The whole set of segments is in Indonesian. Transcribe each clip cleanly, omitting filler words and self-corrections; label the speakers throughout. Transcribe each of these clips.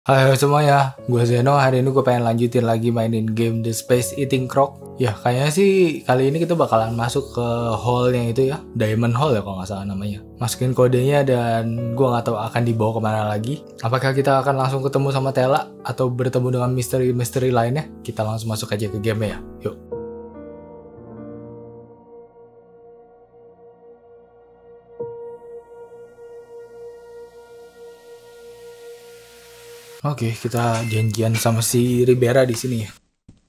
Speaker 1: Halo semuanya, gue Zeno. Hari ini gue pengen lanjutin lagi mainin game The Space Eating Croc. Ya kayaknya sih kali ini kita bakalan masuk ke hall yang itu ya, Diamond Hall ya kalau nggak salah namanya. Masukin kodenya dan gue nggak tahu akan dibawa kemana lagi. Apakah kita akan langsung ketemu sama Tela atau bertemu dengan misteri-misteri lainnya? Kita langsung masuk aja ke game ya, yuk. Oke, kita janjian sama si Ribera di sini ya.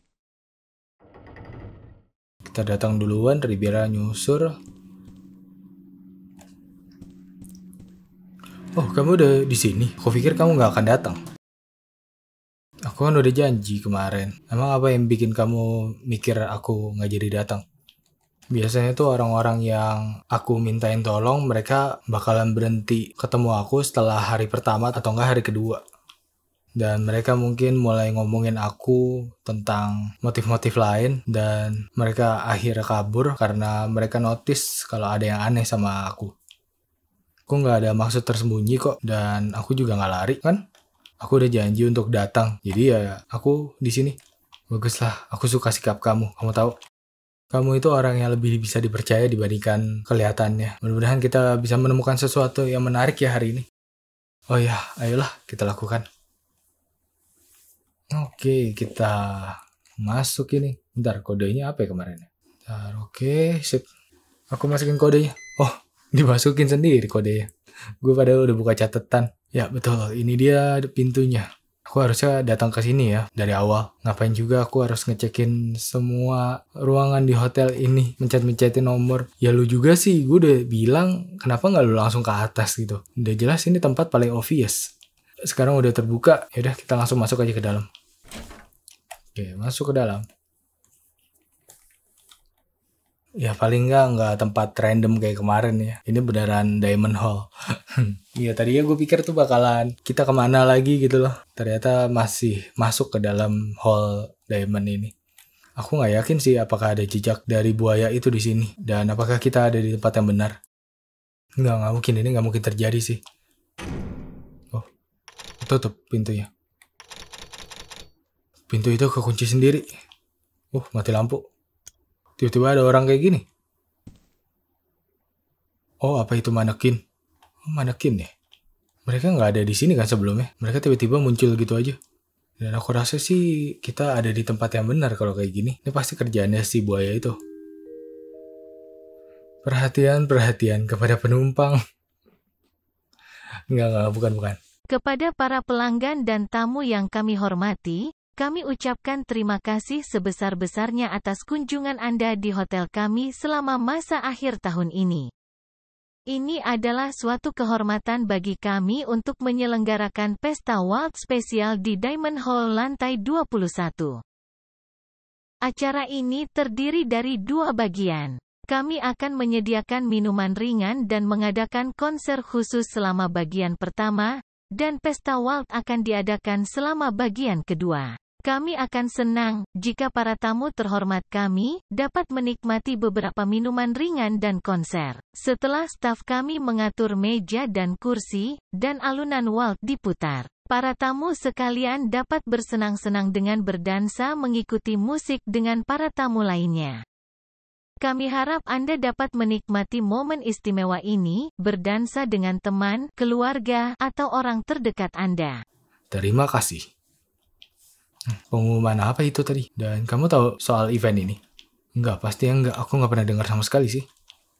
Speaker 1: Kita datang duluan, Ribera nyusur. Oh, kamu udah di sini? Aku pikir kamu nggak akan datang. Aku kan udah janji kemarin. Emang apa yang bikin kamu mikir aku nggak jadi datang? Biasanya tuh orang-orang yang aku mintain tolong, mereka bakalan berhenti ketemu aku setelah hari pertama atau enggak hari kedua. Dan mereka mungkin mulai ngomongin aku tentang motif-motif lain dan mereka akhirnya kabur karena mereka notice kalau ada yang aneh sama aku. Aku nggak ada maksud tersembunyi kok dan aku juga nggak lari kan? Aku udah janji untuk datang, jadi ya aku di sini. Baguslah, aku suka sikap kamu. Kamu tahu, kamu itu orang yang lebih bisa dipercaya dibandingkan kelihatannya. Mudah-mudahan kita bisa menemukan sesuatu yang menarik ya hari ini. Oh ya, ayolah kita lakukan. Oke, kita masuk ini. Bentar, kodenya apa ya kemarin? Bentar, oke, sip. Aku masukin kodenya. Oh, dimasukin sendiri kodenya. Gue padahal udah buka catatan. Ya betul, ini dia pintunya. Aku harusnya datang ke sini ya dari awal. Ngapain juga aku harus ngecekin semua ruangan di hotel ini, mencet-mencetin nomor. Ya lu juga sih, gue udah bilang kenapa nggak lu langsung ke atas gitu. Udah jelas ini tempat paling obvious. Sekarang udah terbuka, yaudah kita langsung masuk aja ke dalam. Oke, masuk ke dalam. Ya paling nggak tempat random kayak kemarin ya. Ini beneran Diamond Hall. Iya tadinya gue pikir tuh bakalan kita kemana lagi gitu loh. Ternyata masih masuk ke dalam hall Diamond ini. Aku nggak yakin sih apakah ada jejak dari buaya itu di sini dan apakah kita ada di tempat yang benar. Nggak mungkin, ini nggak mungkin terjadi sih. Oh, tutup pintunya. Pintu itu kekunci sendiri. Mati lampu. Tiba-tiba ada orang kayak gini. Oh, apa itu manekin? Oh, manekin ya? Mereka nggak ada di sini kan sebelumnya. Mereka tiba-tiba muncul gitu aja. Dan aku rasa sih kita ada di tempat yang benar kalau kayak gini. Ini pasti kerjaannya si buaya itu. Perhatian kepada penumpang. Enggak, bukan.
Speaker 2: Kepada para pelanggan dan tamu yang kami hormati, kami ucapkan terima kasih sebesar-besarnya atas kunjungan Anda di hotel kami selama masa akhir tahun ini. Ini adalah suatu kehormatan bagi kami untuk menyelenggarakan pesta Walt spesial di Diamond Hall lantai 21. Acara ini terdiri dari 2 bagian. Kami akan menyediakan minuman ringan dan mengadakan konser khusus selama bagian pertama, dan pesta Walt akan diadakan selama bagian kedua. Kami akan senang jika para tamu terhormat kami dapat menikmati beberapa minuman ringan dan konser. Setelah staf kami mengatur meja dan kursi, dan alunan Walt diputar, para tamu sekalian dapat bersenang-senang dengan berdansa mengikuti musik dengan para tamu lainnya. Kami harap Anda dapat menikmati momen istimewa ini, berdansa dengan teman, keluarga, atau orang terdekat Anda.
Speaker 1: Terima kasih. Pengumuman apa itu tadi? Dan kamu tahu soal event ini? Enggak, pasti enggak. Aku nggak pernah dengar sama sekali sih.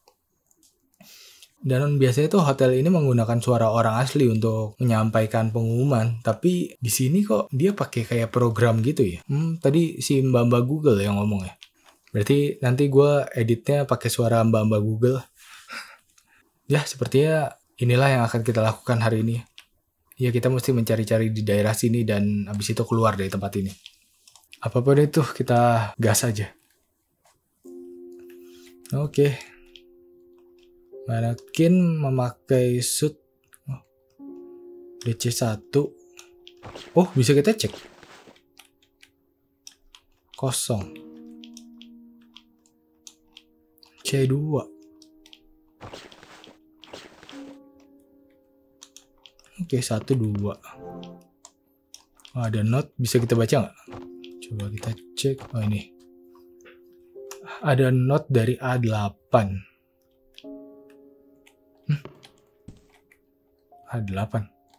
Speaker 1: Dan biasanya tuh hotel ini menggunakan suara orang asli untuk menyampaikan pengumuman. Tapi di sini kok dia pakai kayak program gitu ya? Tadi si Mbak Google yang ngomong ya. Berarti nanti gue editnya pakai suara Mbak Google. Ya, sepertinya inilah yang akan kita lakukan hari ini. Ya, kita mesti mencari-cari di daerah sini dan habis itu keluar dari tempat ini. Apapun itu, kita gas aja. Oke. Manekin memakai suit DC1. Oh, bisa kita cek. Kosong. C2. Oke, 1, 2. Oh, ada note, bisa kita baca nggak? Coba kita cek. Oh, ini. Ada note dari A8. A8.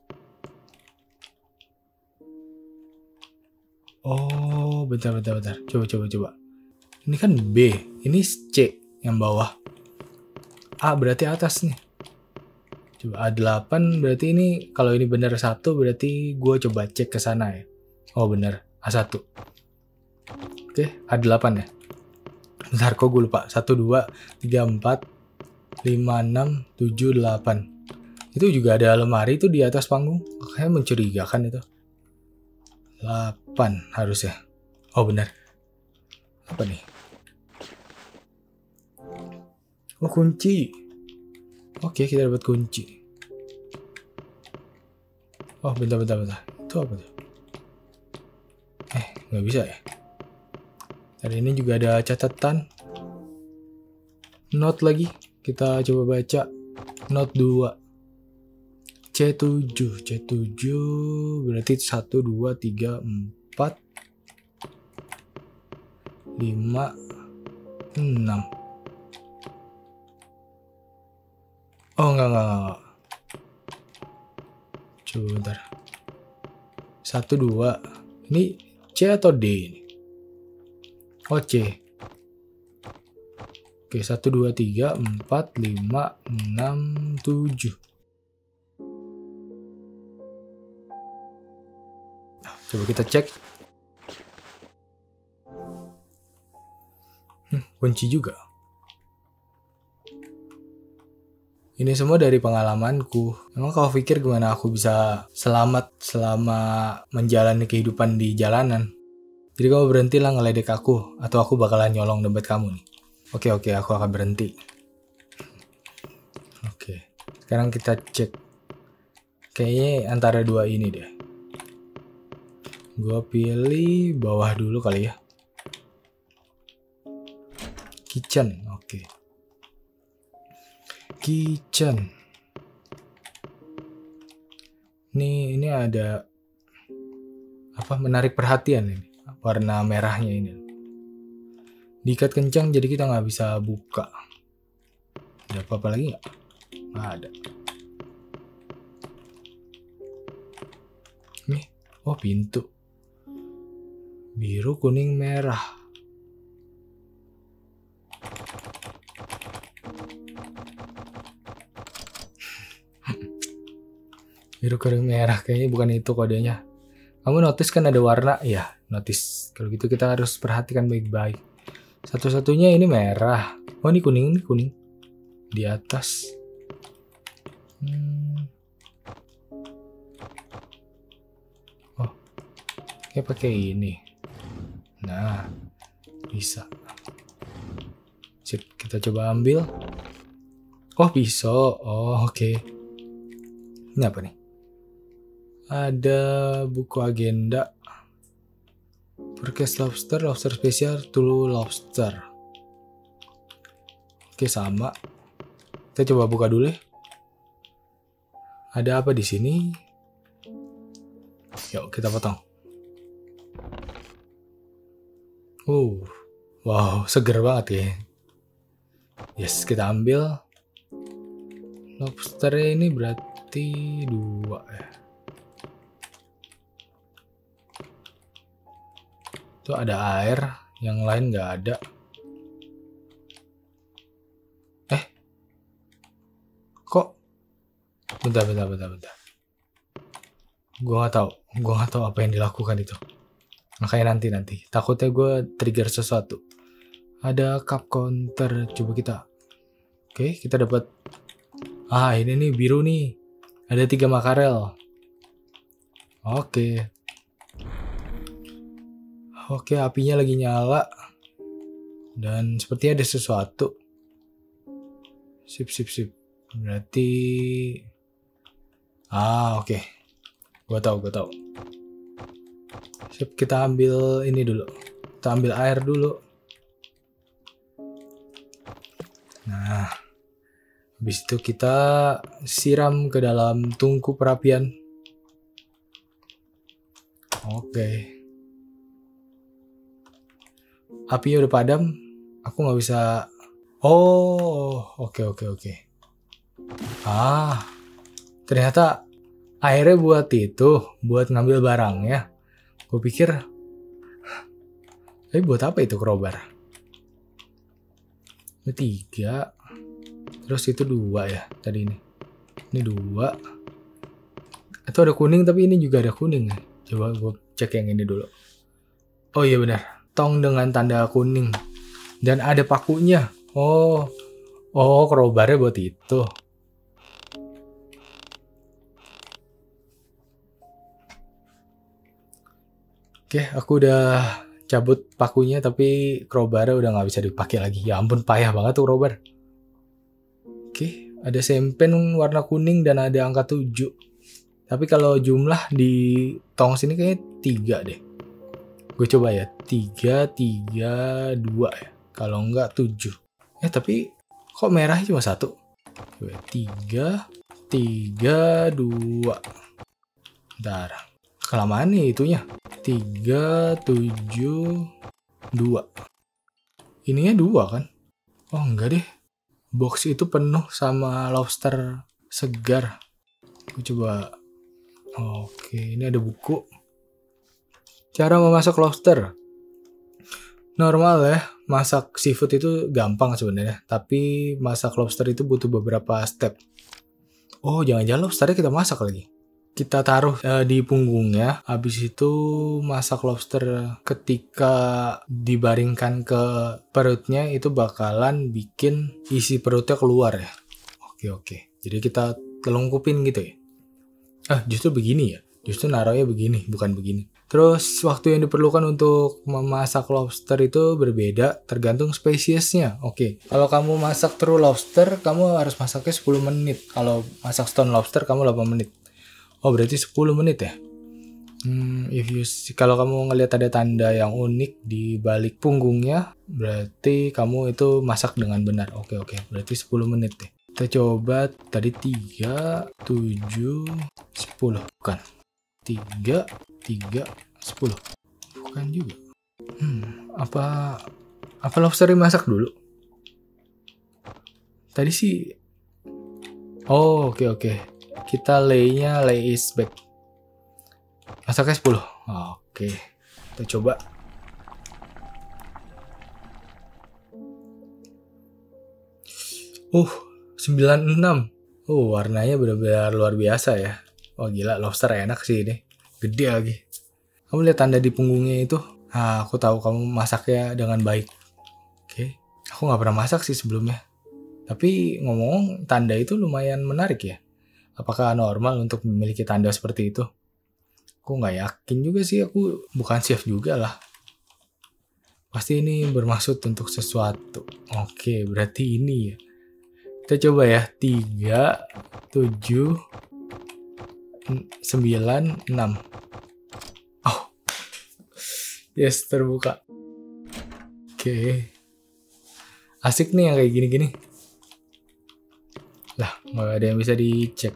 Speaker 1: Oh, bentar. Coba. Ini kan B, ini C yang bawah. A berarti atas nih. Coba A8 berarti ini, kalau ini benar 1 berarti gue coba cek ke sana ya. Oh benar, A1. Oke, A8 ya. Bentar, kok gue lupa. 1, 2, 3, 4, 5, 6, 7, 8. Itu juga ada lemari itu di atas panggung. Kayaknya mencurigakan itu. 8 harusnya. Oh benar. Apa nih? Oh, kunci. Oke, kita dapat kunci. Oh, bentar. Itu apa tuh? Nggak bisa ya? Hari ini juga ada catatan. Note lagi. Kita coba baca. Note 2. C7 berarti 1, 2, 3, 4, 5, 6. Oh enggak. Coba bentar. 1, 2. Ini C atau D ini? Oh C. Oke, 1, 2, 3, 4, 5, 6, 7. Coba kita cek. Kunci juga. Ini semua dari pengalamanku. Emang kau pikir gimana aku bisa selamat selama menjalani kehidupan di jalanan? Jadi kamu berhentilah ngeledek aku, atau aku bakalan nyolong dompet kamu nih. Oke, aku akan berhenti. Oke, sekarang kita cek. Kayaknya antara dua ini deh. Gua pilih bawah dulu kali ya. Kitchen, oke. Kitchen. Ini ada apa, menarik perhatian ini. Warna merahnya ini. Diikat kencang jadi kita nggak bisa buka. Ada apa-apa lagi nggak? Nggak ada. Nih, oh pintu. Biru, kuning, merah. Biru, kuning, merah, kayaknya bukan itu kodenya. Kamu notice kan ada warna? Ya, notice. Kalau gitu kita harus perhatikan baik-baik. Satu-satunya ini merah. Oh, ini kuning. Di atas. Oh, kayak pakai ini. Nah, bisa. Sip, kita coba ambil. Oh, pisau. Oh, oke. Ini apa nih? Ada buku agenda. Forecast lobster spesial, Tulu lobster. Oke, sama. Kita coba buka dulu ya. Ada apa di sini? Yuk, kita potong. Wow, seger banget ya. Yes, kita ambil. Lobster ini berarti 2 ya. Itu ada air, yang lain nggak ada. Kok? Bentar. Gua nggak tahu apa yang dilakukan itu. Makanya nanti. Takutnya gue trigger sesuatu. Ada cup counter, coba kita. Oke, kita dapat. Ini nih biru nih. Ada 3 makarel. Oke, apinya lagi nyala. Dan sepertinya ada sesuatu. Sip. Berarti oke. Gua tahu. Sip, kita ambil ini dulu. Kita ambil air dulu. Nah, habis itu kita siram ke dalam tungku perapian. Oke. Apinya udah padam. Aku nggak bisa. Oh, oke. Ah, ternyata airnya buat itu, buat ngambil barangnya. Gue pikir, tapi buat apa itu crowbar? Ini 3, terus itu 2 ya tadi ini. Ini 2. Atau ada kuning, tapi ini juga ada kuning ya. Coba gue cek yang ini dulu. Oh iya benar, tong dengan tanda kuning. Dan ada pakunya. Oh, crowbarnya buat itu. Oke, aku udah cabut pakunya, tapi crowbar udah nggak bisa dipakai lagi. Ya ampun, payah banget tuh crowbar. Oke, ada sempen warna kuning dan ada angka 7. Tapi kalau jumlah di tong sini kayaknya 3 deh. Gue coba ya, 3, 3, 2 ya. Kalau enggak 7. Tapi kok merahnya cuma 1? 3, 3, 2. Bentar. Kelamaan nih itunya. 3, 7, 2. Ininya 2 kan? Oh enggak deh. Box itu penuh sama lobster segar. Gue coba. Oke, ini ada buku. Cara memasak lobster. Normal ya, masak seafood itu gampang sebenarnya. Tapi masak lobster itu butuh beberapa step. Oh, jangan-jangan lobsternya kita masak lagi. Kita taruh di punggungnya, habis itu masak lobster. Ketika dibaringkan ke perutnya itu bakalan bikin isi perutnya keluar ya. Oke. Jadi kita telungkupin gitu ya. Justru begini ya. Justru naruhnya begini, bukan begini. Terus waktu yang diperlukan untuk memasak lobster itu berbeda tergantung spesiesnya. Oke, kalau kamu masak true lobster, kamu harus masaknya 10 menit. Kalau masak stone lobster, kamu 8 menit. Oh, berarti 10 menit ya? Kalau kamu ngelihat ada tanda yang unik di balik punggungnya, berarti kamu itu masak dengan benar. Oke. Berarti 10 menit deh. Kita coba tadi 3, 7, 10. Bukan. 3, 10. Bukan juga. Apa lobster dimasak dulu? Tadi sih. Oh, oke. Kita lay is back. Masaknya 10. Oke. Kita coba. 96. Warnanya benar-benar luar biasa ya. Oh gila, lobster enak sih ini. Gede lagi. Kamu lihat tanda di punggungnya itu? Aku tahu kamu masaknya dengan baik. Oke. Aku nggak pernah masak sih sebelumnya. Tapi ngomong-ngomong, tanda itu lumayan menarik ya. Apakah normal untuk memiliki tanda seperti itu? Aku nggak yakin juga sih, aku bukan chef juga lah. Pasti ini bermaksud untuk sesuatu. Oke, berarti ini ya. Kita coba ya, 3, 7, 9, 6. Oh, yes, terbuka. Oke. Asik nih yang kayak gini-gini. Lah, nggak ada yang bisa dicek.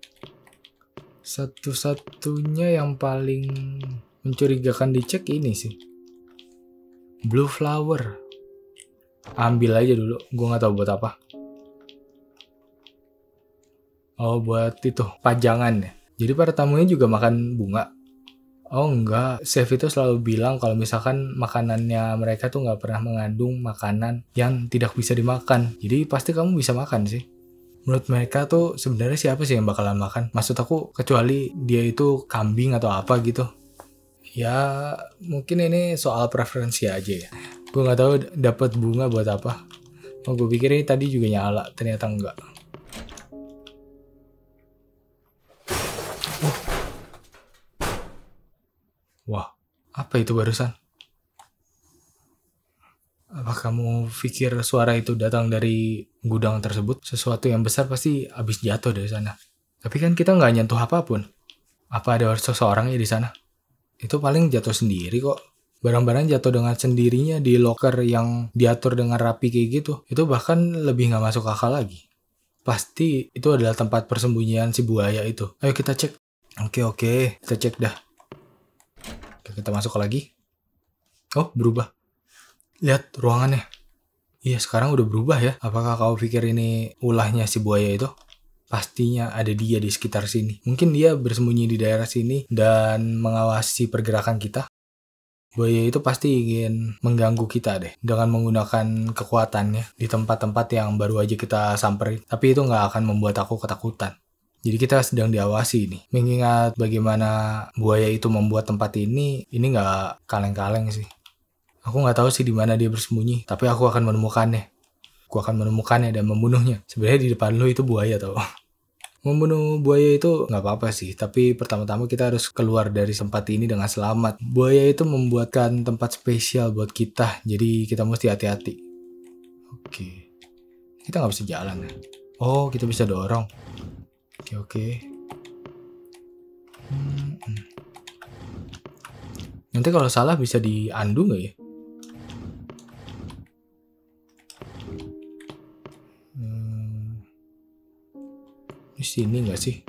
Speaker 1: Satu-satunya yang paling mencurigakan dicek ini sih. Blue flower. Ambil aja dulu, gue nggak tahu buat apa. Oh, buat itu, pajangan ya. Jadi para tamunya juga makan bunga. Oh enggak, chef itu selalu bilang kalau misalkan makanannya mereka tuh nggak pernah mengandung makanan yang tidak bisa dimakan. Jadi pasti kamu bisa makan sih. Menurut mereka tuh sebenarnya siapa sih yang bakalan makan? Maksud aku kecuali dia itu kambing atau apa gitu. Ya mungkin ini soal preferensi aja ya. Gue nggak tahu dapat bunga buat apa. Oh gue pikir ini tadi juga nyala, ternyata enggak. Wah, apa itu barusan? Apa kamu pikir suara itu datang dari gudang tersebut? Sesuatu yang besar pasti habis jatuh dari sana. Tapi kan kita nggak nyentuh apapun. Apa ada seseorangnya di sana? Itu paling jatuh sendiri kok. Barang-barang jatuh dengan sendirinya di locker yang diatur dengan rapi kayak gitu. Itu bahkan lebih nggak masuk akal lagi. Pasti itu adalah tempat persembunyian si buaya itu. Ayo kita cek. Oke, kita cek dah. kita masuk lagi. Oh, berubah. Lihat ruangannya. Iya, sekarang udah berubah ya. Apakah kau pikir ini ulahnya si buaya itu? Pastinya ada dia di sekitar sini. Mungkin dia bersembunyi di daerah sini dan mengawasi pergerakan kita. Buaya itu pasti ingin mengganggu kita deh dengan menggunakan kekuatannya di tempat-tempat yang baru aja kita samperin. Tapi itu nggak akan membuat aku ketakutan. Jadi kita sedang diawasi nih. Mengingat bagaimana buaya itu membuat tempat ini nggak kaleng-kaleng sih. Aku nggak tahu sih di mana dia bersembunyi, tapi aku akan menemukannya. Aku akan menemukannya dan membunuhnya. Sebenarnya di depan lu itu buaya tau. Membunuh buaya itu nggak apa-apa sih, tapi pertama-tama kita harus keluar dari tempat ini dengan selamat. Buaya itu membuatkan tempat spesial buat kita, jadi kita mesti hati-hati. Oke, kita nggak bisa jalan ya. Oh, kita bisa dorong. Oke. Nanti kalau salah bisa di-undo nggak ya? Di sini nggak sih?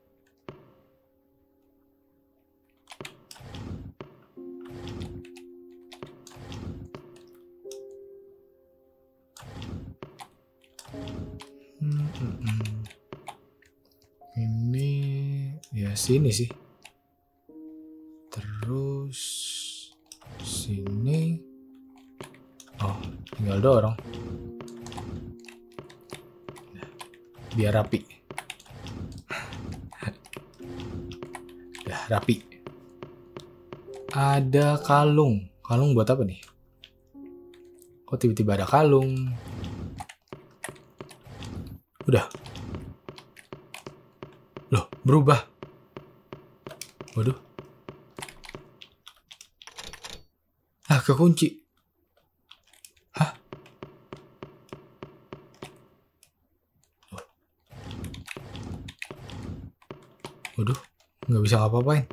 Speaker 1: Ini ya sini sih. Terus sini. Oh, tinggal dorong. Biar rapi. Udah rapi. Ada kalung. Kalung buat apa nih? Kok tiba-tiba ada kalung? Udah. Loh, berubah. Waduh. Ah, kekunci. Hah? Waduh, nggak bisa ngapa-ngapain.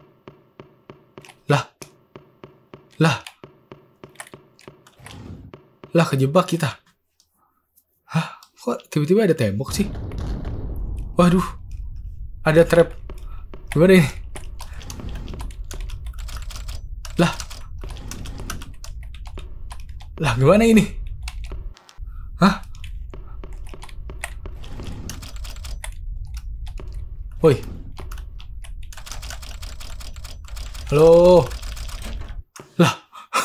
Speaker 1: Lah, kejebak kita. Hah? Kok tiba-tiba ada tembok sih? Waduh, ada trap. Gimana ini? Lah, gimana ini? Hah? Woi. Halo. Lah.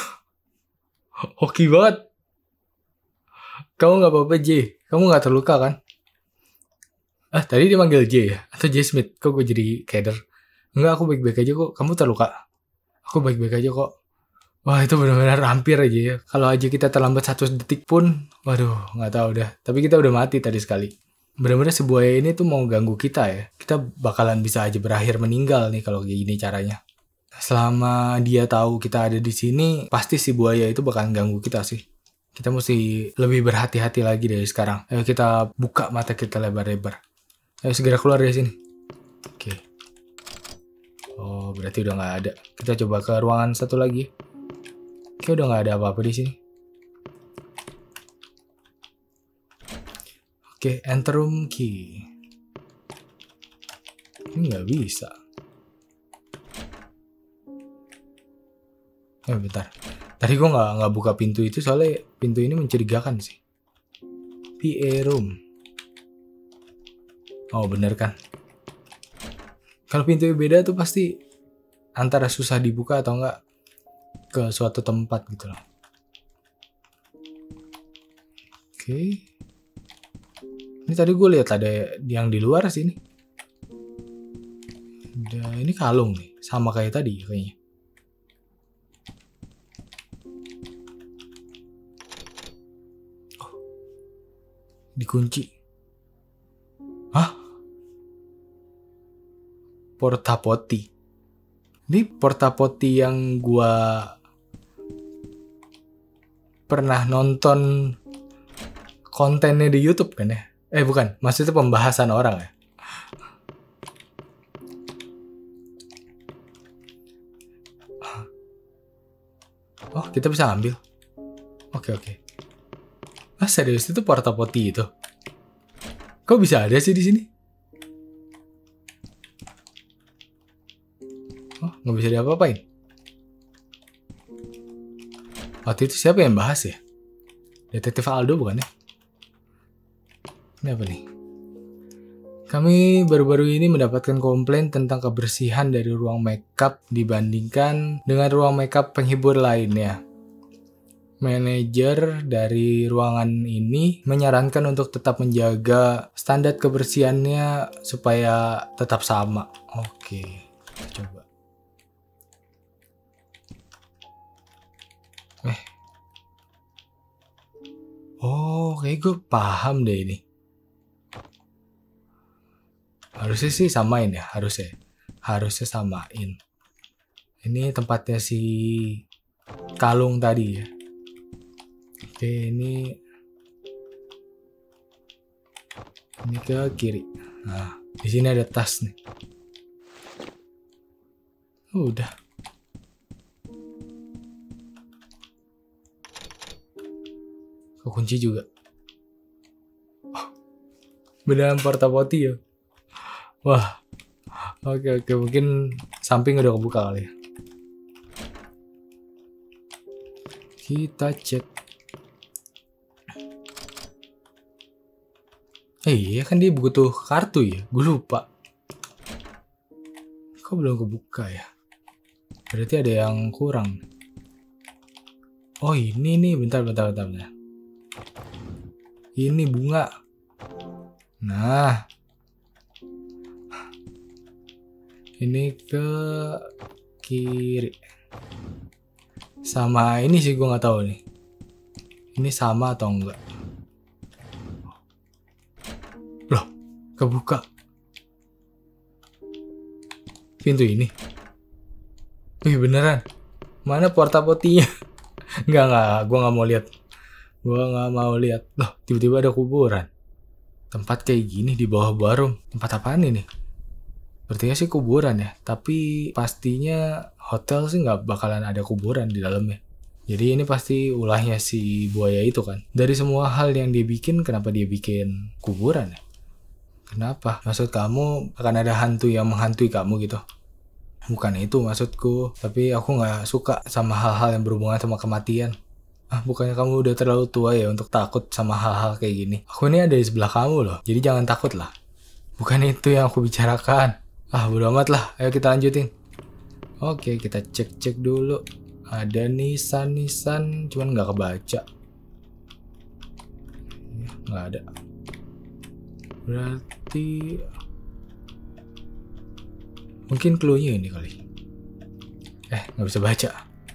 Speaker 1: Hoki banget. Kamu nggak apa-apa, J? Kamu nggak terluka kan? Tadi dia manggil J ya? Atau J Smith? Kok gue jadi keder? Enggak, aku baik-baik aja kok. Kamu terluka? Aku baik-baik aja kok. Wah, itu benar-benar hampir aja ya. Kalau aja kita terlambat 1 detik pun, waduh, nggak tahu dah. Tapi kita udah mati tadi sekali. Benar-benar si buaya ini tuh mau ganggu kita ya. Kita bakalan bisa aja berakhir meninggal nih kalau kayak gini caranya. Selama dia tahu kita ada di sini, pasti si buaya itu bakalan ganggu kita sih. Kita mesti lebih berhati-hati lagi dari sekarang. Ayo kita buka mata kita lebar-lebar. Ayo segera keluar dari sini. Oke. Oh, berarti udah nggak ada. Kita coba ke ruangan satu lagi. Oke, udah nggak ada apa-apa di sini. Oke, enter room key. Ini nggak bisa. Bentar. Tadi gue nggak buka pintu itu soalnya pintu ini mencurigakan sih. PA room. Oh, bener kan? Kalau pintunya beda tuh pasti antara susah dibuka atau enggak ke suatu tempat gitu loh. Oke. Ini tadi gue lihat ada yang di luar sini. Ini kalung nih, sama kayak tadi kayaknya. Oh. Dikunci. Hah? Portapoti. Ini portapoti yang gua pernah nonton kontennya di YouTube kan ya? Bukan, maksudnya pembahasan orang ya. Oh, kita bisa ambil. Oke. Serius itu portapoti itu? Kok bisa ada sih di sini? Oh, nggak bisa diapa-apain. Waktu itu siapa yang bahas ya? Detektif Aldo bukan ya? Ini apa nih? Kami baru-baru ini mendapatkan komplain tentang kebersihan dari ruang makeup dibandingkan dengan ruang makeup penghibur lainnya. Manajer dari ruangan ini menyarankan untuk tetap menjaga standar kebersihannya supaya tetap sama. Oke, coba. Oh, kayak gue paham deh ini. Harusnya sih samain ya, harusnya samain. Ini tempatnya si kalung tadi ya. Oke, ini ke kiri. Nah, di sini ada tas nih. Udah. Kekunci juga. Beneran porta-potty ya. Wah, oke, mungkin samping udah kebuka kali ya. Kita cek. Iya kan dia butuh kartu ya, gue lupa. Kok belum kebuka ya? Berarti ada yang kurang. Oh ini nih, bentar. Ini bunga. Nah. Ini ke kiri. Sama ini sih gue nggak tahu nih. Ini sama atau enggak? Loh, kebuka. Pintu ini. Wih beneran. Mana porta-pottinya? Enggak, gue nggak mau lihat. Loh, tiba-tiba ada kuburan. Tempat kayak gini di bawah barum. Tempat apaan ini? Berarti sih kuburan ya, tapi pastinya hotel sih nggak bakalan ada kuburan di dalamnya. Jadi ini pasti ulahnya si buaya itu kan. Dari semua hal yang dia bikin, kenapa dia bikin kuburan ya? Kenapa? Maksud kamu akan ada hantu yang menghantui kamu gitu? Bukan itu maksudku, tapi aku nggak suka sama hal-hal yang berhubungan sama kematian. Bukannya kamu udah terlalu tua ya untuk takut sama hal-hal kayak gini? Aku ini ada di sebelah kamu loh, jadi jangan takut lah. Bukan itu yang aku bicarakan. Bodo amat lah, ayo kita lanjutin. Oke, kita cek dulu. Ada nisan, cuman nggak kebaca. Nggak ada. Berarti mungkin clue-nya ini kali. Nggak bisa baca.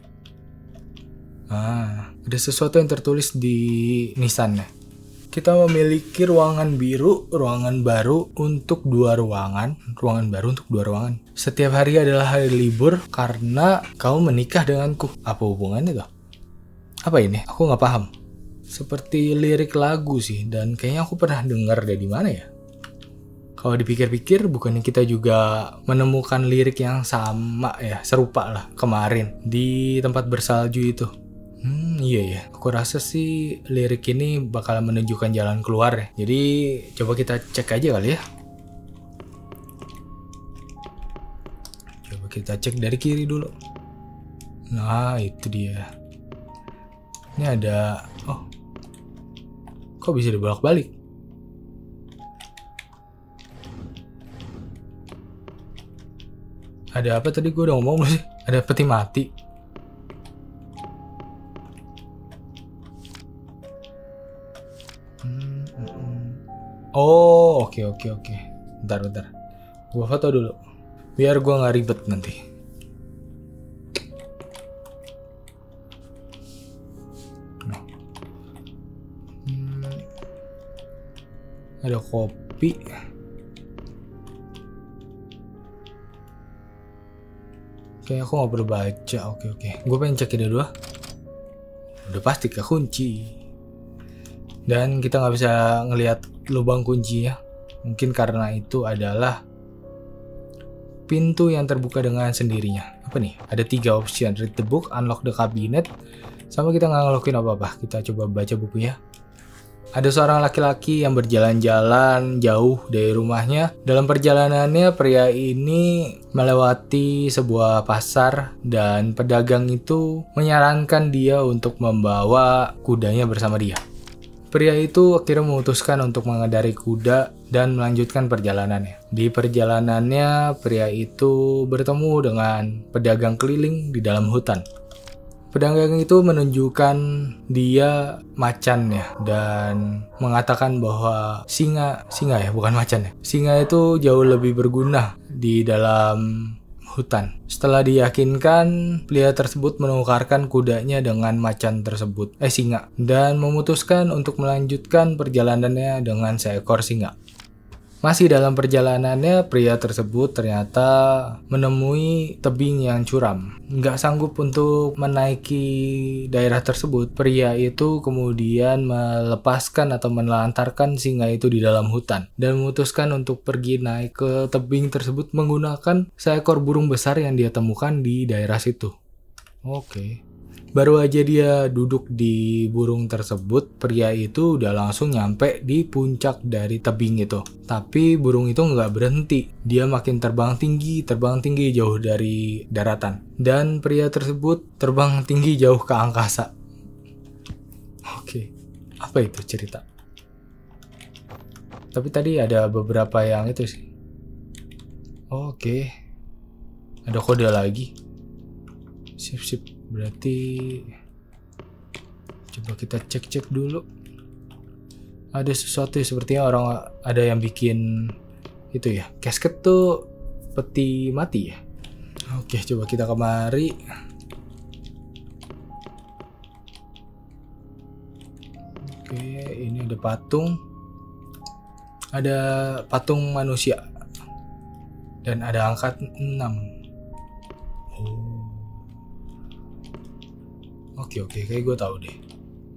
Speaker 1: Ada sesuatu yang tertulis di nisannya. Kita memiliki ruangan biru, ruangan baru untuk 2 ruangan. Ruangan baru untuk 2 ruangan. Setiap hari adalah hari libur karena kamu menikah denganku. Apa hubungannya tuh? Apa ini? Aku nggak paham. Seperti lirik lagu sih, dan kayaknya aku pernah dengar dari mana ya? Kalau dipikir-pikir, bukannya kita juga menemukan lirik yang sama ya, serupa lah kemarin di tempat bersalju itu. Iya ya, aku rasa sih lirik ini bakal menunjukkan jalan keluar ya. Jadi coba kita cek aja kali ya. Coba kita cek dari kiri dulu. Nah itu dia. Ini ada, kok bisa dibolak-balik? Ada apa tadi, gue udah ngomong belum sih? Ada peti mati. Oh, oke. Bentar. Gua foto dulu. Biar gua nggak ribet nanti. Ada kopi. Kayaknya aku nggak perlu baca. Oke. Gue pengen cek ini dulu. Udah pasti kekunci. Dan kita nggak bisa ngelihat lubang kuncinya. Mungkin karena itu adalah pintu yang terbuka dengan sendirinya. Apa nih? Ada 3 option. Read the book, unlock the cabinet. Sama kita nggak ngelakuin apa-apa. Kita coba baca bukunya. Ada seorang laki-laki yang berjalan-jalan jauh dari rumahnya. Dalam perjalanannya, pria ini melewati sebuah pasar dan pedagang itu menyarankan dia untuk membawa kudanya bersama dia. Pria itu akhirnya memutuskan untuk mengendarai kuda dan melanjutkan perjalanannya. Di perjalanannya, pria itu bertemu dengan pedagang keliling di dalam hutan. Pedagang itu menunjukkan dia macannya dan mengatakan bahwa singa ya, bukan macan ya. Singa itu jauh lebih berguna di dalam hutan. Setelah diyakinkan, pria tersebut menukarkan kudanya dengan macan tersebut, singa, dan memutuskan untuk melanjutkan perjalanannya dengan seekor singa. Masih dalam perjalanannya, pria tersebut ternyata menemui tebing yang curam. Nggak sanggup untuk menaiki daerah tersebut, pria itu kemudian melepaskan atau menelantarkan singa itu di dalam hutan dan memutuskan untuk pergi naik ke tebing tersebut menggunakan seekor burung besar yang dia temukan di daerah situ. Oke. Baru aja dia duduk di burung tersebut, pria itu udah langsung nyampe di puncak dari tebing itu. Tapi burung itu nggak berhenti. Dia makin terbang tinggi jauh dari daratan. Dan pria tersebut terbang tinggi jauh ke angkasa. Oke, apa itu cerita? Tapi tadi ada beberapa yang itu sih. Oke, ada kode lagi. Sip. Berarti coba kita cek dulu. Ada sesuatu ya, sepertinya orang ada yang bikin itu ya. Casket tuh peti mati ya. Oke, coba kita kemari. Oke, ini ada patung. Ada patung manusia. Dan ada angka 6. Oh. Oke, kayak gue tahu deh.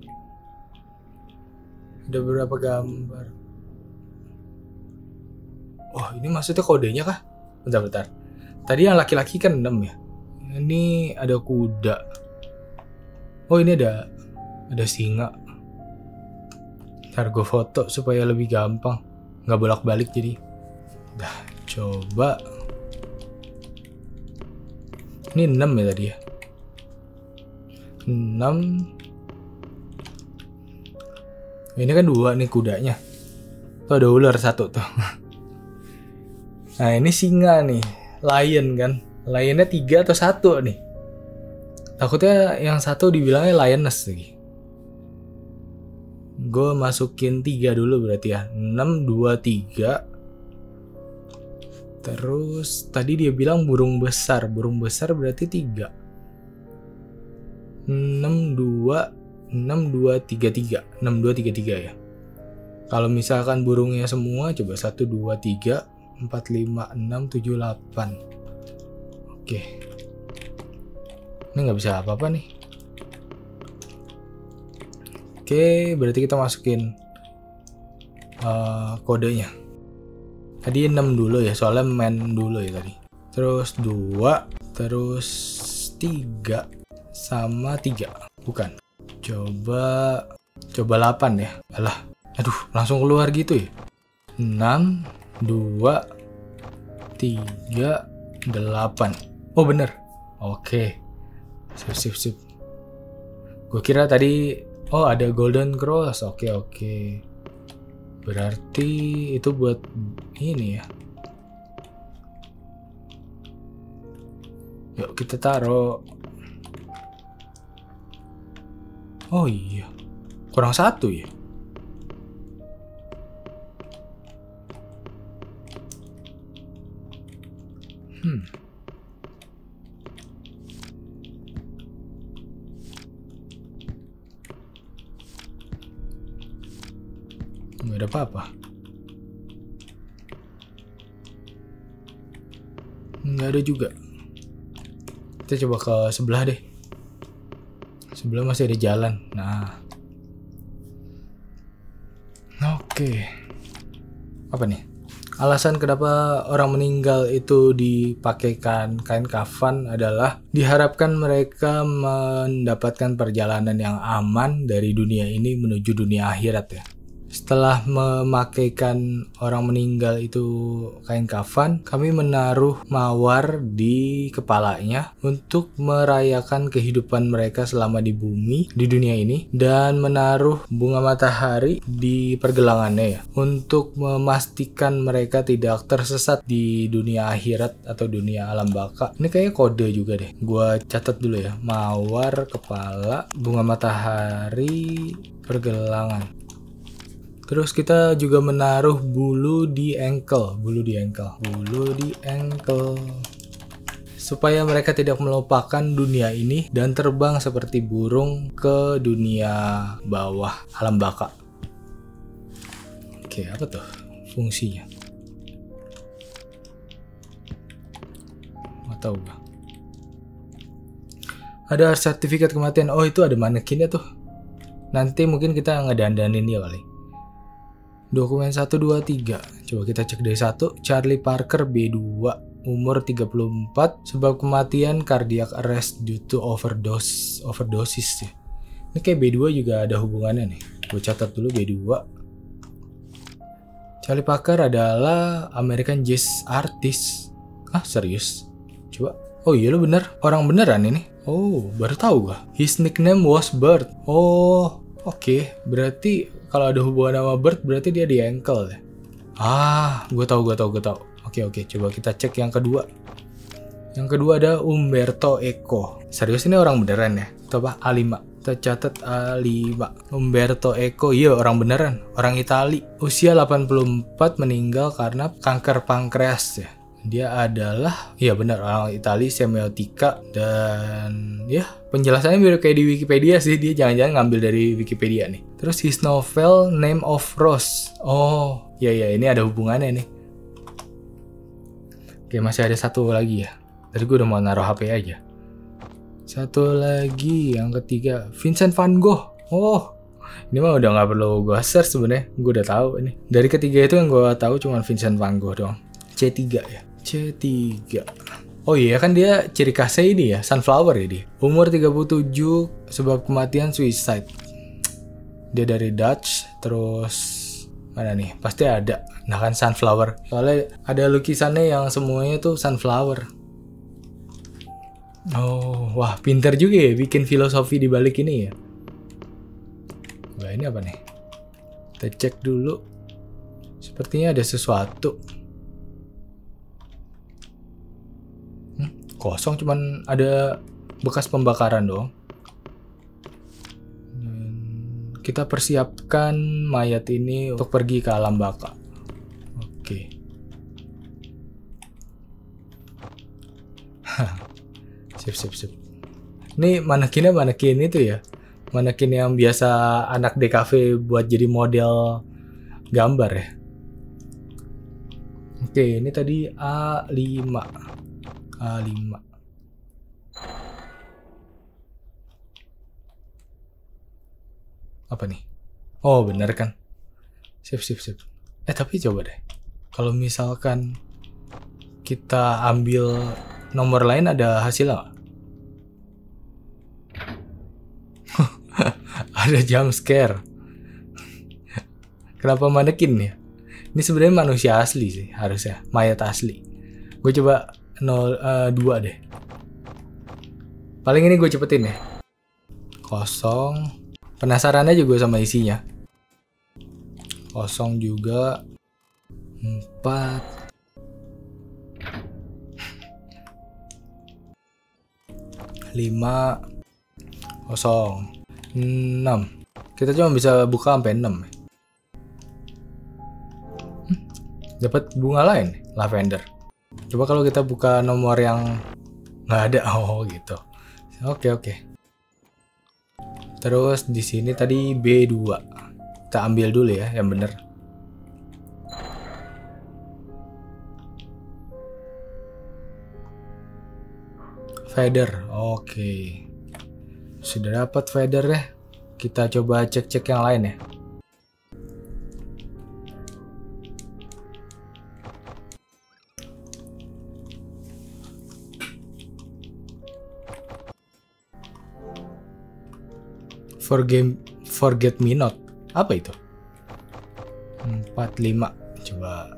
Speaker 1: Ada beberapa gambar. Oh, ini maksudnya kodenya kah? Bentar. Tadi yang laki-laki kan 6 ya. Ini ada kuda. Oh, ini ada singa. Ntar gue foto supaya lebih gampang. Nggak bolak-balik jadi. Dah, coba. Ini 6 ya tadi ya. 6. Ini kan 2 nih kudanya. Tuh ada ular 1 tuh. Nah ini singa nih. Lion kan. Lionnya 3 atau 1 nih. Takutnya yang 1 dibilangnya lioness lagi. Gue masukin 3 dulu berarti ya. 6, 2, 3. Terus tadi dia bilang burung besar. Burung besar berarti 3. 6233 ya. Kalau misalkan burungnya semua coba 1 2 3 4 5 6 7 8. Oke. Ini nggak bisa apa-apa nih. Oke, berarti kita masukin kodenya. Tadi 6 dulu ya, soalnya main dulu ya tadi. Terus 2, terus 3 sama 3, bukan. Coba 8 ya. Alah, aduh, langsung keluar gitu ya. 6 2 3 8. Oh bener. Oke. Sip. Gue kira tadi ada golden cross. Oke. Berarti itu buat ini ya. Yuk kita taruh. Oh iya, kurang 1 ya. Nggak ada apa-apa. Nggak ada juga. Kita coba ke sebelah deh. Sebelah masih ada jalan. Nah. Oke. Apa nih? Alasan kenapa orang meninggal itu dipakaikan kain kafan adalah diharapkan mereka mendapatkan perjalanan yang aman dari dunia ini menuju dunia akhirat ya. Setelah memakaikan orang meninggal itu kain kafan, kami menaruh mawar di kepalanya untuk merayakan kehidupan mereka selama di bumi, di dunia ini, dan menaruh bunga matahari di pergelangannya ya, untuk memastikan mereka tidak tersesat di dunia akhirat atau dunia alam baka. Ini kayaknya kode juga deh. Gua catat dulu ya. Mawar kepala, bunga matahari, pergelangan. Terus kita juga menaruh bulu di ankle, supaya mereka tidak melupakan dunia ini dan terbang seperti burung ke dunia bawah alam baka. Oke, apa tuh fungsinya? Nggak tahu gak. Ada sertifikat kematian. Oh, itu ada manekinnya tuh. Nanti mungkin kita ngedandanin dia kali. Dokumen 1, 2, 3. Coba kita cek dari 1. Charlie Parker B2, umur 34, sebab kematian cardiac arrest due to overdosis ya. Ini kayak B2 juga ada hubungannya nih. Gue catat dulu B2. Charlie Parker adalah American jazz artist. Ah, serius? Coba. Oh iya lo bener, orang beneran ini. Oh, baru tahu gua. His nickname was Bird. Oh, oke. Berarti kalau ada hubungan sama Bird berarti dia di ankle ya. Ah, gue tahu. Oke, coba kita cek yang kedua. Yang kedua ada Umberto Eco. Serius ini orang beneran ya? Atau apa? A5. Kita catat A5. Umberto Eco, iya orang beneran. Orang Itali. Usia 84, meninggal karena kanker pankreas ya. Dia adalah, iya benar, orang Itali, semiotika, dan ya penjelasannya mirip kayak di Wikipedia sih. Dia jangan-jangan ngambil dari Wikipedia nih. Terus his novel Name of Rose. Oh, iya ini ada hubungannya nih. Oke, masih ada satu lagi ya. Tadi gue udah mau naruh HP aja. Satu lagi, yang ketiga, Vincent van Gogh. Oh, ini mah udah nggak perlu gue search sebenarnya. Gue udah tahu ini. Dari ketiga itu yang gue tahu cuma Vincent van Gogh doang. C3 ya. C3. Oh iya kan dia ciri khasnya ini ya, sunflower ya dia. Umur 37, sebab kematian suicide. Dia dari Dutch, terus mana nih? Pasti ada. Nah kan sunflower. Soalnya ada lukisannya yang semuanya tuh sunflower. Oh, wah pinter juga ya bikin filosofi di balik ini ya. Wah ini apa nih? Kita cek dulu. Sepertinya ada sesuatu. Kosong, cuman ada bekas pembakaran doang. Kita persiapkan mayat ini untuk pergi ke alam baka. Oke. Sip. Ini manekin itu ya. Manekin yang biasa anak DKV buat jadi model gambar ya. Oke, ini tadi A5. Apa nih? Oh bener kan. Sip. Tapi coba deh. Kalau misalkan kita ambil nomor lain ada hasil nggak? Ada jump scare. Kenapa manekin ya? Ini sebenarnya manusia asli sih harusnya. Mayat asli. Gue coba 2 deh. Paling ini gue cepetin ya. Kosong. Penasarannya juga sama isinya. Kosong juga. 4. 5. Kosong. 6. Kita cuma bisa buka sampai 6. Dapat bunga lain, lavender. Coba kalau kita buka nomor yang nggak ada. Oh gitu. Oke. Terus di sini tadi B2. Kita ambil dulu ya yang bener. Feather. Oke. Sudah dapat feather ya. Kita coba cek-cek yang lain ya. Forget me not. Apa itu? 45. Coba.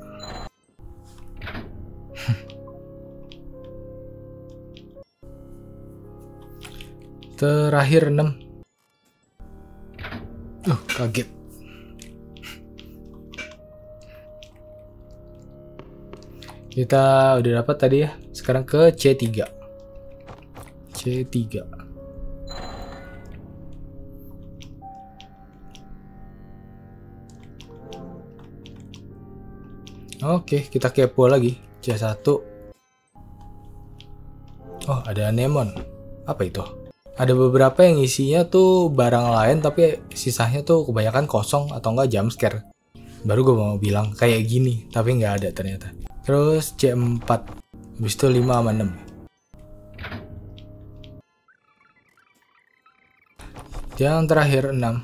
Speaker 1: Terakhir 6. Kaget. Kita udah dapat tadi ya. Sekarang ke C3. C3. Oke, kita kepo lagi. C1. Oh, ada anemon. Apa itu? Ada beberapa yang isinya tuh barang lain, tapi sisanya tuh kebanyakan kosong atau enggak jumpscare. Baru gue mau bilang kayak gini, tapi nggak ada ternyata. Terus C4. Habis itu 5 sama 6. Yang terakhir 6.